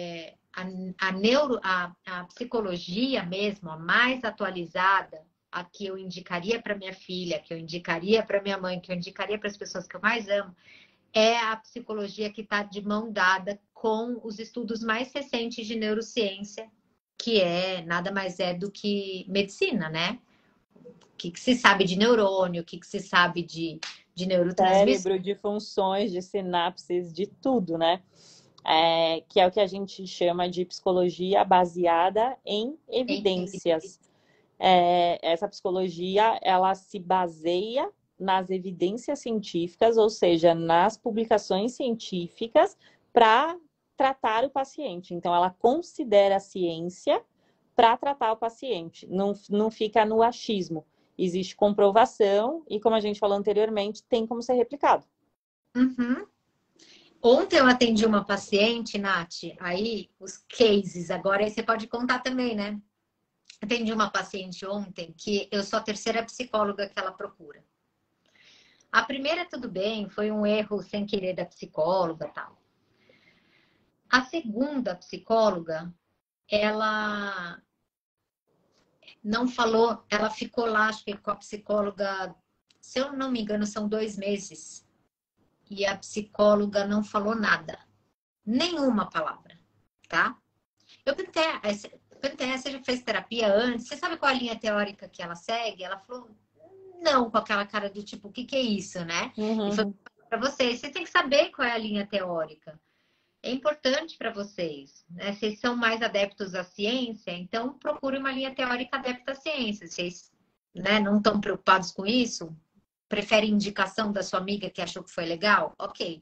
a psicologia mesmo, a mais atualizada, a que eu indicaria para minha filha, que eu indicaria para minha mãe, que eu indicaria para as pessoas que eu mais amo, é a psicologia que está de mão dada com os estudos mais recentes de neurociência, que nada mais é do que medicina, né? O que se sabe de neurônio, o que se sabe de neurotransmissão. Cérebro, de funções, de sinapses, de tudo, né? Que é o que a gente chama de psicologia baseada em evidências. Essa psicologia, ela se baseia nas evidências científicas, ou seja, nas publicações científicas para tratar o paciente. Então, ela considera a ciência para tratar o paciente, não fica no achismo. Existe comprovação e, como a gente falou anteriormente, tem como ser replicado. Uhum. Ontem eu atendi uma paciente, Nath, aí os cases, agora aí você pode contar também, né? Atendi uma paciente ontem que eu sou a terceira psicóloga que ela procura. A primeira, tudo bem, foi um erro sem querer da psicóloga e tal. A segunda psicóloga, ela não falou, ela ficou lá, acho que com a psicóloga, se eu não me engano, são 2 meses. E a psicóloga não falou nada. Nenhuma palavra, tá? Eu perguntei, você já fez terapia antes? Você sabe qual a linha teórica que ela segue? Ela falou, não, com aquela cara do tipo, o que é isso, né? E foi para vocês tem que saber qual é a linha teórica. É importante para vocês, né? Vocês são mais adeptos à ciência, então procure uma linha teórica adepta à ciência. Vocês, né, não estão preocupados com isso? Preferem indicação da sua amiga que achou que foi legal? Ok.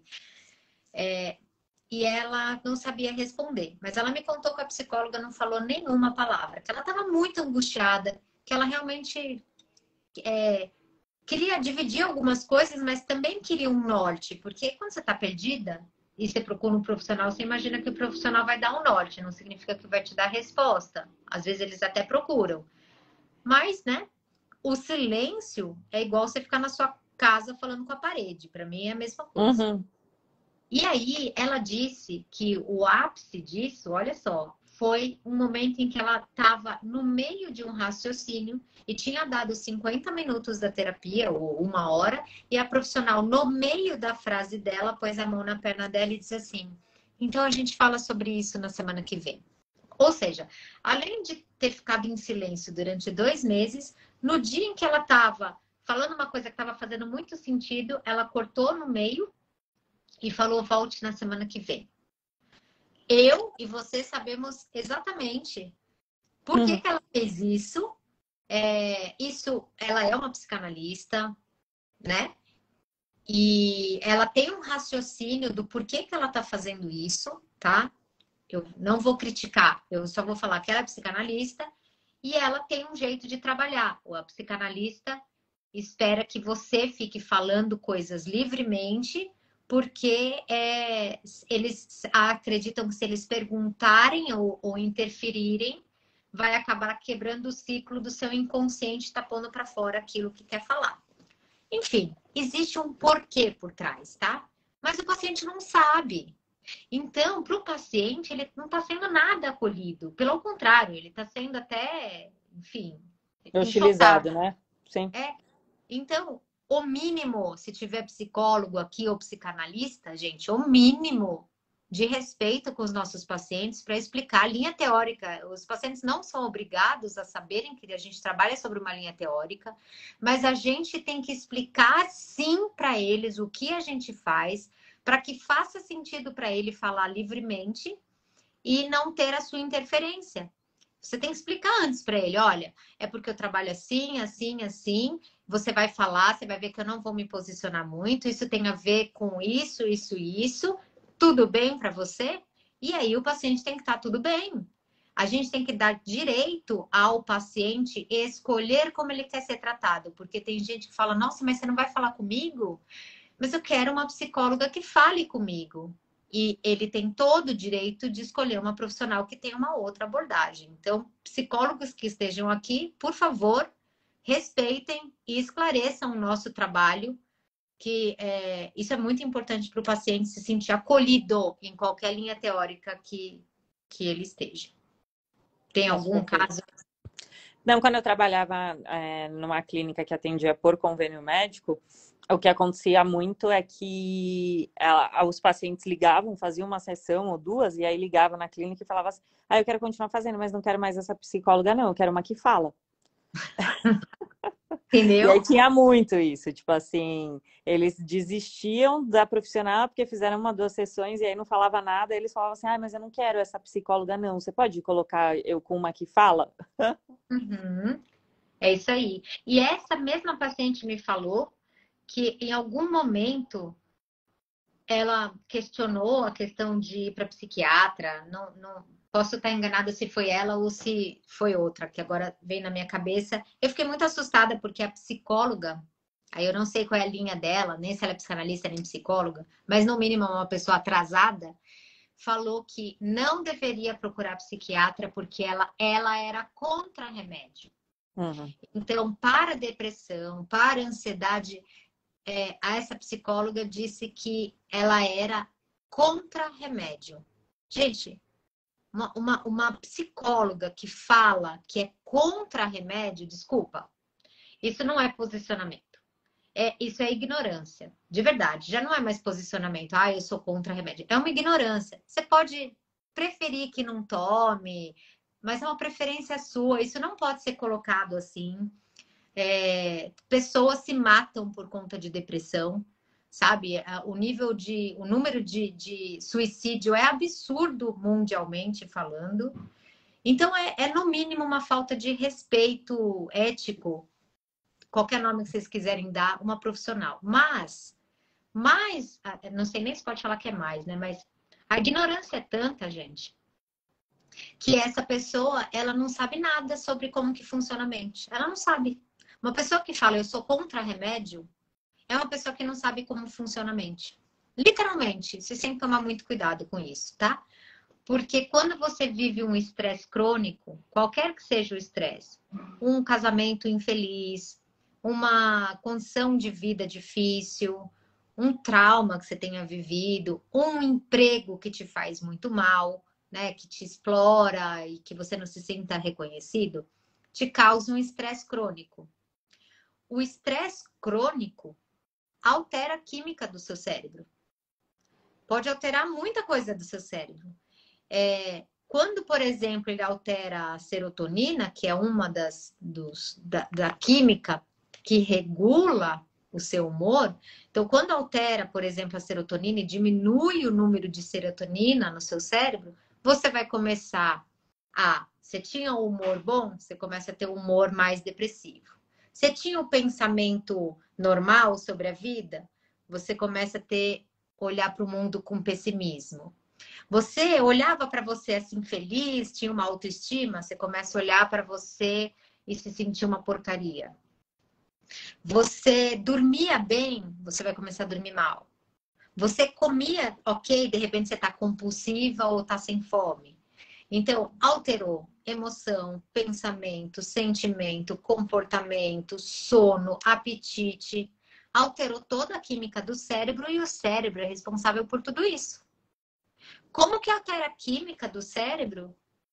E ela não sabia responder. Mas ela me contou que a psicóloga não falou nenhuma palavra. Que ela estava muito angustiada. Que ela realmente queria dividir algumas coisas, mas também queria um norte. Porque quando você está perdida e você procura um profissional, você imagina que o profissional vai dar um norte. Não significa que vai te dar resposta. Às vezes eles até procuram. Mas, né? O silêncio é igual você ficar na sua casa falando com a parede. Para mim é a mesma coisa. Uhum. E aí ela disse que o ápice disso, olha só, foi um momento em que ela estava no meio de um raciocínio e tinha dado 50 minutos da terapia, ou 1 hora, e a profissional, no meio da frase dela, pôs a mão na perna dela e disse assim, então a gente fala sobre isso na semana que vem. Ou seja, além de ter ficado em silêncio durante 2 meses, no dia em que ela estava falando uma coisa que estava fazendo muito sentido, ela cortou no meio e falou, volte na semana que vem. Eu e você sabemos exatamente por que ela fez isso ela é uma psicanalista, né? E ela tem um raciocínio do porquê que ela está fazendo isso, tá? Eu não vou criticar, eu só vou falar que ela é psicanalista e ela tem um jeito de trabalhar. A psicanalista espera que você fique falando coisas livremente, porque eles acreditam que se eles perguntarem ou interferirem, vai acabar quebrando o ciclo do seu inconsciente, tá pondo para fora aquilo que quer falar. Enfim, existe um porquê por trás, tá? Mas o paciente não sabe. Então, para o paciente, ele não está sendo nada acolhido. Pelo contrário, ele está sendo até, enfim, Utilizado, intocável. né? Sim. Então, o mínimo, se tiver psicólogo aqui ou psicanalista, gente, o mínimo de respeito com os nossos pacientes para explicar a linha teórica. Os pacientes não são obrigados a saberem que a gente trabalha sobre uma linha teórica, mas a gente tem que explicar sim para eles o que a gente faz, para que faça sentido para ele falar livremente e não ter a sua interferência. Você tem que explicar antes para ele, olha, é porque eu trabalho assim, assim, assim. Você vai falar, você vai ver que eu não vou me posicionar muito. Isso tem a ver com isso, isso e isso. Tudo bem para você? E aí o paciente tem que estar tudo bem. A gente tem que dar direito ao paciente escolher como ele quer ser tratado. Porque tem gente que fala, nossa, mas você não vai falar comigo? Mas eu quero uma psicóloga que fale comigo. E ele tem todo o direito de escolher uma profissional que tenha uma outra abordagem. Então, psicólogos que estejam aqui, por favor, respeitem e esclareçam o nosso trabalho, que isso é muito importante para o paciente se sentir acolhido em qualquer linha teórica que ele esteja. Tem algum caso? Não, quando eu trabalhava numa clínica que atendia por convênio médico, o que acontecia muito é que os pacientes ligavam, faziam uma sessão ou duas, e aí ligavam na clínica e falavam assim, eu quero continuar fazendo, mas não quero mais essa psicóloga, não, eu quero uma que fala. Entendeu? E aí tinha muito isso, tipo assim, eles desistiam da profissional porque fizeram uma, duas sessões e aí não falava nada, eles falavam assim, mas eu não quero essa psicóloga, não, você pode colocar eu com uma que fala? Uhum. É isso aí. E essa mesma paciente me falou que em algum momento ela questionou a questão de ir para psiquiatra. Não posso estar enganada se foi ela ou se foi outra, que agora vem na minha cabeça. Eu fiquei muito assustada porque a psicóloga, aí eu não sei qual é a linha dela, nem se ela é psicanalista nem psicóloga, mas no mínimo é uma pessoa atrasada, falou que não deveria procurar psiquiatra porque ela era contra remédio. Uhum. Então, para depressão, para ansiedade, essa psicóloga disse que ela era contra remédio. Gente, uma psicóloga que fala que é contra remédio, desculpa, isso não é posicionamento. Isso é ignorância, de verdade. Já não é mais posicionamento. Eu sou contra remédio. É uma ignorância. Você pode preferir que não tome, mas é uma preferência sua. Isso não pode ser colocado assim. Pessoas se matam por conta de depressão, sabe? O número de suicídio é absurdo mundialmente falando. Então, no mínimo uma falta de respeito ético, qualquer nome que vocês quiserem dar, uma profissional. Mas, não sei nem se pode falar que é mais, né? Mas a ignorância é tanta, gente, que essa pessoa, ela não sabe nada sobre como que funciona a mente. Ela não sabe. Uma pessoa que fala, eu sou contra remédio, é uma pessoa que não sabe como funciona a mente. Literalmente, vocês têm que tomar muito cuidado com isso, tá? Porque quando você vive um estresse crônico, qualquer que seja o estresse, um casamento infeliz, uma condição de vida difícil, um trauma que você tenha vivido, um emprego que te faz muito mal, né, que te explora e que você não se sinta reconhecido, te causa um estresse crônico. O estresse crônico altera a química do seu cérebro. Pode alterar muita coisa do seu cérebro. Quando, por exemplo, ele altera a serotonina, que é uma da química que regula o seu humor. Então, quando altera, por exemplo, a serotonina e diminui o número de serotonina no seu cérebro, você vai começar Você tinha um humor bom, você começa a ter um humor mais depressivo. Você tinha o pensamento normal sobre a vida, você começa a olhar para o mundo com pessimismo. Você olhava para você assim feliz, tinha uma autoestima, você começa a olhar para você e se sentir uma porcaria. Você dormia bem, você vai começar a dormir mal. Você comia, ok, de repente você está compulsiva ou está sem fome. Então, alterou emoção, pensamento, sentimento, comportamento, sono, apetite. Alterou toda a química do cérebro e o cérebro é responsável por tudo isso. Como que altera a química do cérebro?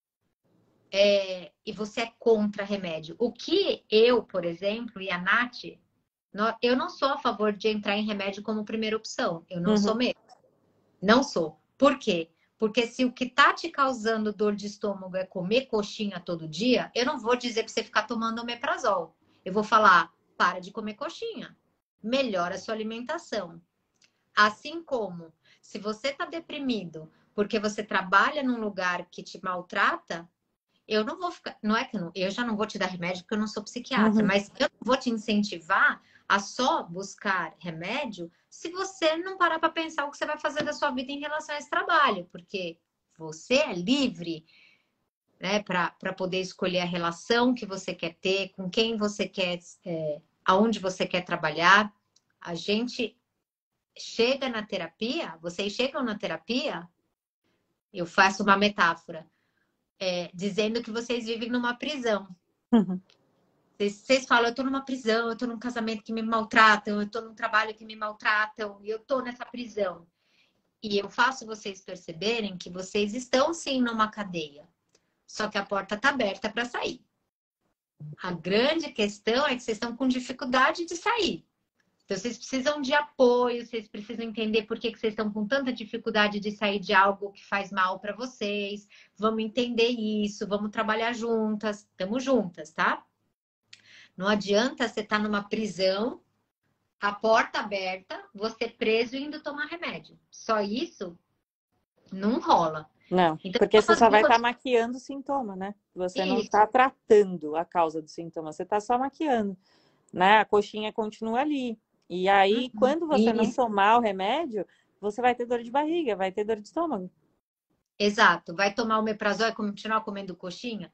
E você é contra remédio. O que eu, por exemplo, e a Nath, eu não sou a favor de entrar em remédio como primeira opção. Eu não sou mesmo. Não sou. Por quê? Porque se o que tá te causando dor de estômago é comer coxinha todo dia, eu não vou dizer para você ficar tomando omeprazol. Eu vou falar, para de comer coxinha. Melhora a sua alimentação. Assim como, se você tá deprimido porque você trabalha num lugar que te maltrata, eu não vou ficar... Não é que eu já não vou te dar remédio porque eu não sou psiquiatra, mas eu não vou te incentivar a só buscar remédio se você não parar para pensar o que você vai fazer da sua vida em relação a esse trabalho, porque você é livre, né, para poder escolher a relação que você quer ter, com quem você quer, aonde você quer trabalhar. A gente chega na terapia, vocês chegam na terapia, eu faço uma metáfora, dizendo que vocês vivem numa prisão. Vocês falam, eu tô numa prisão, eu tô num casamento que me maltratam, eu tô num trabalho que me maltratam, e eu tô nessa prisão. E eu faço vocês perceberem que vocês estão sim numa cadeia, só que a porta tá aberta para sair. A grande questão é que vocês estão com dificuldade de sair. Então, vocês precisam de apoio, vocês precisam entender por que vocês estão com tanta dificuldade de sair de algo que faz mal para vocês. Vamos entender isso, vamos trabalhar juntas. Estamos juntas, tá? Não adianta você estar numa prisão, a porta aberta, você preso e indo tomar remédio. Só isso não rola. Não, então, porque você só vai estar maquiando o sintoma, né? Você não está tratando a causa do sintoma, você está só maquiando, né? A coxinha continua ali. E aí, quando você não tomar o remédio, você vai ter dor de barriga, vai ter dor de estômago. Exato. Vai tomar o omeprazol e continuar comendo coxinha?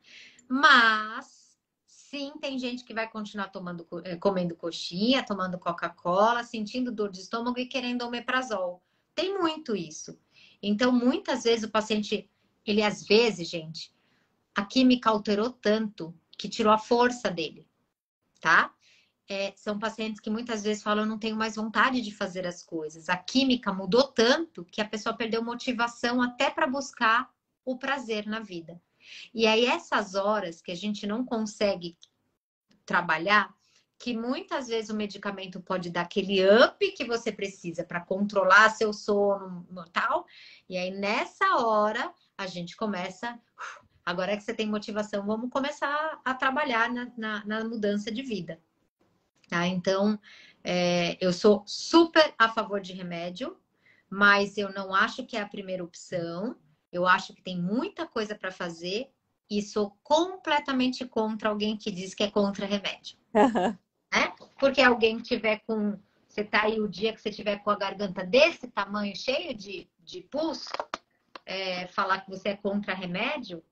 Mas, sim, tem gente que vai continuar comendo coxinha, tomando Coca-Cola, sentindo dor de estômago e querendo omeprazol. Tem muito isso. Então, muitas vezes o paciente, ele às vezes, gente, a química alterou tanto que tirou a força dele, tá? São pacientes que muitas vezes falam, eu não tenho mais vontade de fazer as coisas. A química mudou tanto que a pessoa perdeu motivação até para buscar o prazer na vida. E aí, essas horas que a gente não consegue trabalhar, que muitas vezes o medicamento pode dar aquele up que você precisa para controlar seu sono e tal. E aí, nessa hora, a gente começa... Agora que você tem motivação, vamos começar a trabalhar na mudança de vida. Tá? Então, eu sou super a favor de remédio, mas eu não acho que é a primeira opção. Eu acho que tem muita coisa para fazer e sou completamente contra alguém que diz que é contra remédio. Né? Porque alguém que tiver com... Você tá aí o dia que você tiver com a garganta desse tamanho, cheio de pus, falar que você é contra remédio,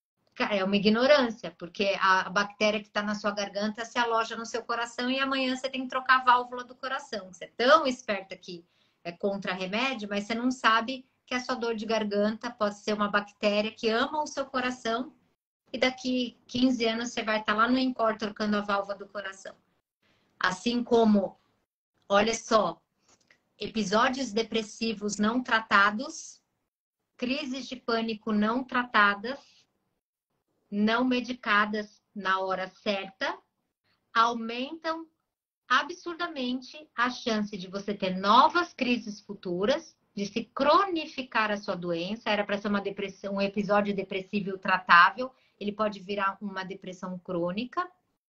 é uma ignorância, porque a bactéria que está na sua garganta se aloja no seu coração e amanhã você tem que trocar a válvula do coração. Você é tão esperta que é contra remédio, mas você não sabe que a sua dor de garganta pode ser uma bactéria que ama o seu coração e daqui 15 anos você vai estar lá no INCOR trocando a válvula do coração. Assim como, olha só, episódios depressivos não tratados, crises de pânico não tratadas, não medicadas na hora certa, aumentam absurdamente a chance de você ter novas crises futuras, de se cronificar a sua doença. Era para ser uma depressão, um episódio depressivo tratável, ele pode virar uma depressão crônica.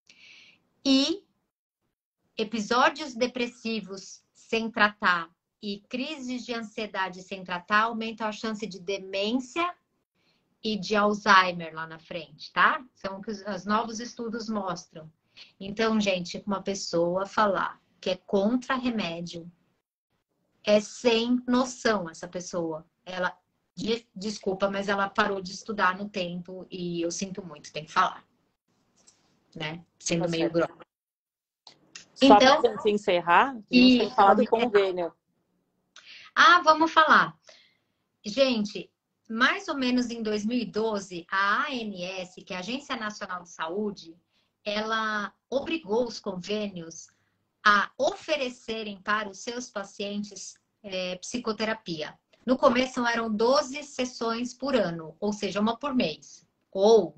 E episódios depressivos sem tratar e crises de ansiedade sem tratar aumentam a chance de demência e de Alzheimer lá na frente, tá? São o que os novos estudos mostram. Então, gente, uma pessoa falar que é contra remédio é sem noção essa pessoa. Ela, desculpa, mas ela parou de estudar no tempo e eu sinto muito, tem que falar, né? Sendo meio grossa. Só então, para a gente encerrar, a gente tem que falar do convênio. Vamos falar. Gente, mais ou menos em 2012, a ANS, que é a Agência Nacional de Saúde, ela obrigou os convênios a oferecerem para os seus pacientes psicoterapia. No começo eram 12 sessões por ano, ou seja, uma por mês. Ou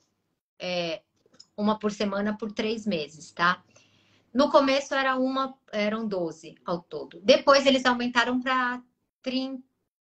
uma por semana por 3 meses, tá? No começo eram 12 ao todo. Depois eles aumentaram para 30.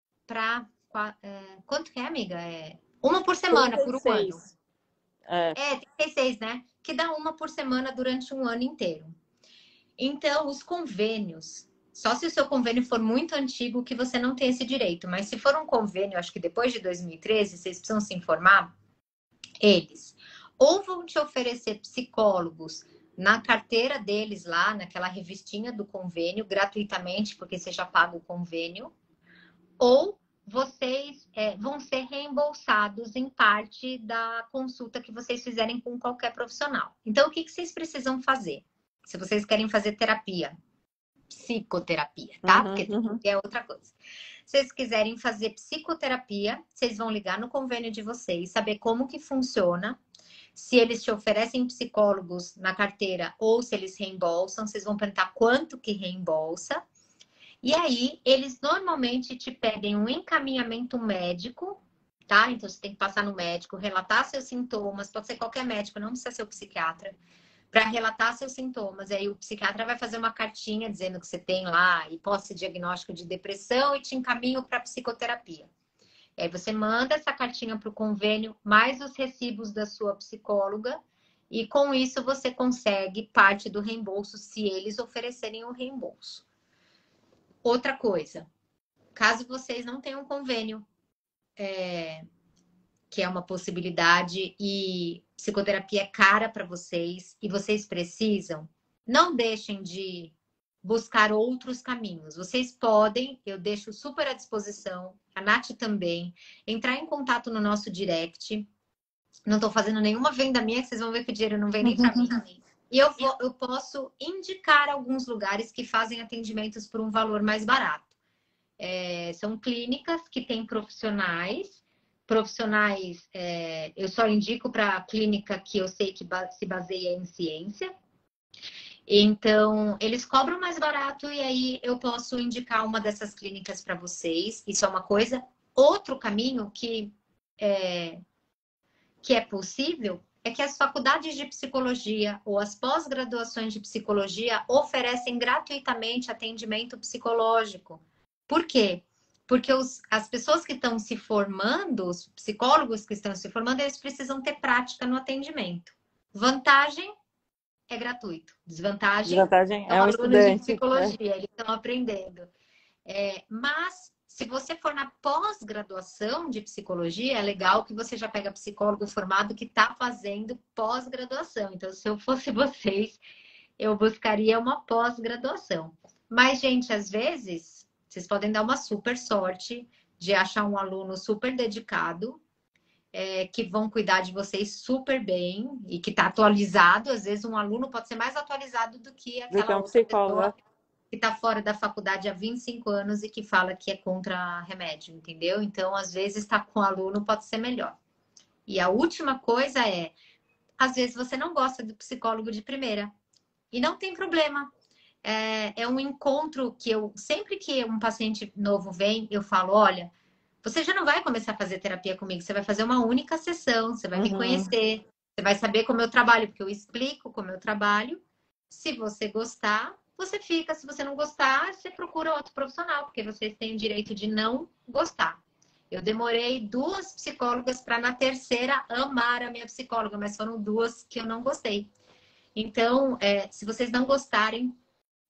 Quanto que é, amiga? Uma por semana, 36. Por um ano. 36, né? Que dá uma por semana durante um ano inteiro. Então, os convênios, só se o seu convênio for muito antigo que você não tem esse direito. Mas se for um convênio, acho que depois de 2013, vocês precisam se informar, eles ou vão te oferecer psicólogos na carteira deles lá, naquela revistinha do convênio, gratuitamente, porque você já paga o convênio, ou vocês vão ser reembolsados em parte da consulta que vocês fizerem com qualquer profissional. Então, o que vocês precisam fazer? Se vocês querem fazer terapia, psicoterapia, tá? Porque é outra coisa. Se vocês quiserem fazer psicoterapia, vocês vão ligar no convênio de vocês, saber como que funciona, se eles te oferecem psicólogos na carteira ou se eles reembolsam, vocês vão perguntar quanto que reembolsa. E aí, eles normalmente te pedem um encaminhamento médico, tá? Então, você tem que passar no médico, relatar seus sintomas, pode ser qualquer médico, não precisa ser o psiquiatra, para relatar seus sintomas. E aí, o psiquiatra vai fazer uma cartinha dizendo que você tem lá hipótese diagnóstica de depressão e te encaminha para psicoterapia. E aí, você manda essa cartinha para o convênio, mais os recibos da sua psicóloga, e com isso você consegue parte do reembolso, se eles oferecerem o reembolso. Outra coisa, caso vocês não tenham convênio, que é uma possibilidade, e psicoterapia é cara para vocês, e vocês precisam, não deixem de buscar outros caminhos. Vocês podem, eu deixo super à disposição, a Nath também, entrar em contato no nosso direct. Não estou fazendo nenhuma venda minha, que vocês vão ver que o dinheiro não vem nem para mim. E eu posso indicar alguns lugares que fazem atendimentos por um valor mais barato. São clínicas que têm profissionais. Eu só indico para a clínica que eu sei que se baseia em ciência. Então, eles cobram mais barato e aí eu posso indicar uma dessas clínicas para vocês. Isso é uma coisa. Outro caminho que é possível é que as faculdades de psicologia ou as pós-graduações de psicologia oferecem gratuitamente atendimento psicológico. Por quê? Porque as pessoas que estão se formando, os psicólogos que estão se formando, eles precisam ter prática no atendimento. Vantagem é gratuito. Desvantagem é um estudante de psicologia, eles estão aprendendo. Mas se você for na pós-graduação de psicologia, é legal que você já pega psicólogo formado que está fazendo pós-graduação. Então, se eu fosse vocês, eu buscaria uma pós-graduação. Mas, gente, às vezes, vocês podem dar uma super sorte de achar um aluno super dedicado, que vão cuidar de vocês super bem e que está atualizado. Às vezes, um aluno pode ser mais atualizado do que aquela outra pessoa que está fora da faculdade há 25 anos e que fala que é contra remédio, entendeu? Então, às vezes, estar com o aluno pode ser melhor. E a última coisa às vezes, você não gosta do psicólogo de primeira. E não tem problema. É um encontro que sempre que um paciente novo vem, eu falo, olha, você já não vai começar a fazer terapia comigo, você vai fazer uma única sessão, você vai me conhecer, você vai saber como eu trabalho, porque eu explico como eu trabalho. Se você gostar, você fica. Se você não gostar, você procura outro profissional, porque vocês têm o direito de não gostar. Eu demorei 2 psicólogas para na terceira amar a minha psicóloga, mas foram 2 que eu não gostei. Então, se vocês não gostarem,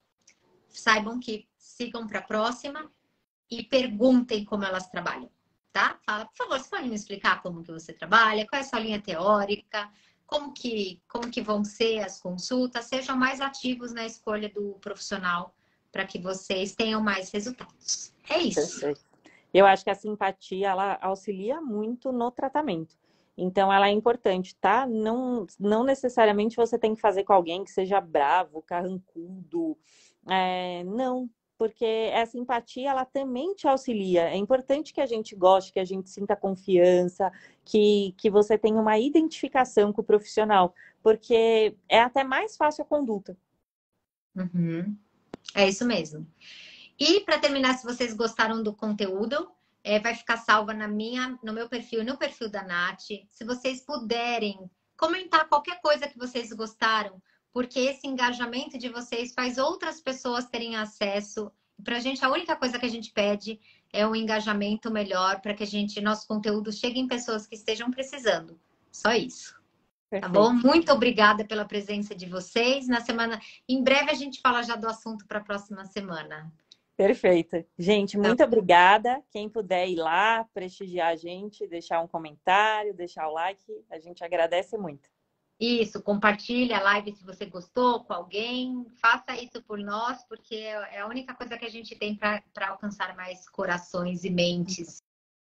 saibam que sigam para a próxima e perguntem como elas trabalham, tá? Fala, por favor, você pode me explicar como que você trabalha, qual é a sua linha teórica, como que vão ser as consultas, sejam mais ativos na escolha do profissional para que vocês tenham mais resultados. É isso. Perfeito. Eu acho que a simpatia, ela auxilia muito no tratamento. Então, ela é importante, tá? Não necessariamente você tem que fazer com alguém que seja bravo, carrancudo. Não, porque essa empatia, ela também te auxilia. É importante que a gente goste, que a gente sinta confiança, que você tenha uma identificação com o profissional, porque é até mais fácil a conduta. Uhum. É isso mesmo. E para terminar, se vocês gostaram do conteúdo, vai ficar salva no meu perfil e no perfil da Nath. Se vocês puderem comentar qualquer coisa que vocês gostaram, porque esse engajamento de vocês faz outras pessoas terem acesso. Para a gente, a única coisa que a gente pede é um engajamento melhor para que nosso conteúdo chegue em pessoas que estejam precisando. Só isso. Tá bom? Perfeito. Muito obrigada pela presença de vocês. Em breve a gente fala já do assunto para a próxima semana. Perfeito. Gente, muito obrigada. Quem puder ir lá, prestigiar a gente, deixar um comentário, deixar o like, a gente agradece muito. Isso, compartilha a live se você gostou com alguém. Faça isso por nós, porque é a única coisa que a gente tem para alcançar mais corações e mentes.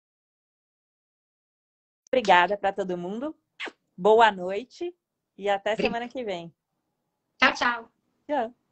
Obrigada para todo mundo. Boa noite e até semana que vem. Tchau, tchau. Tchau.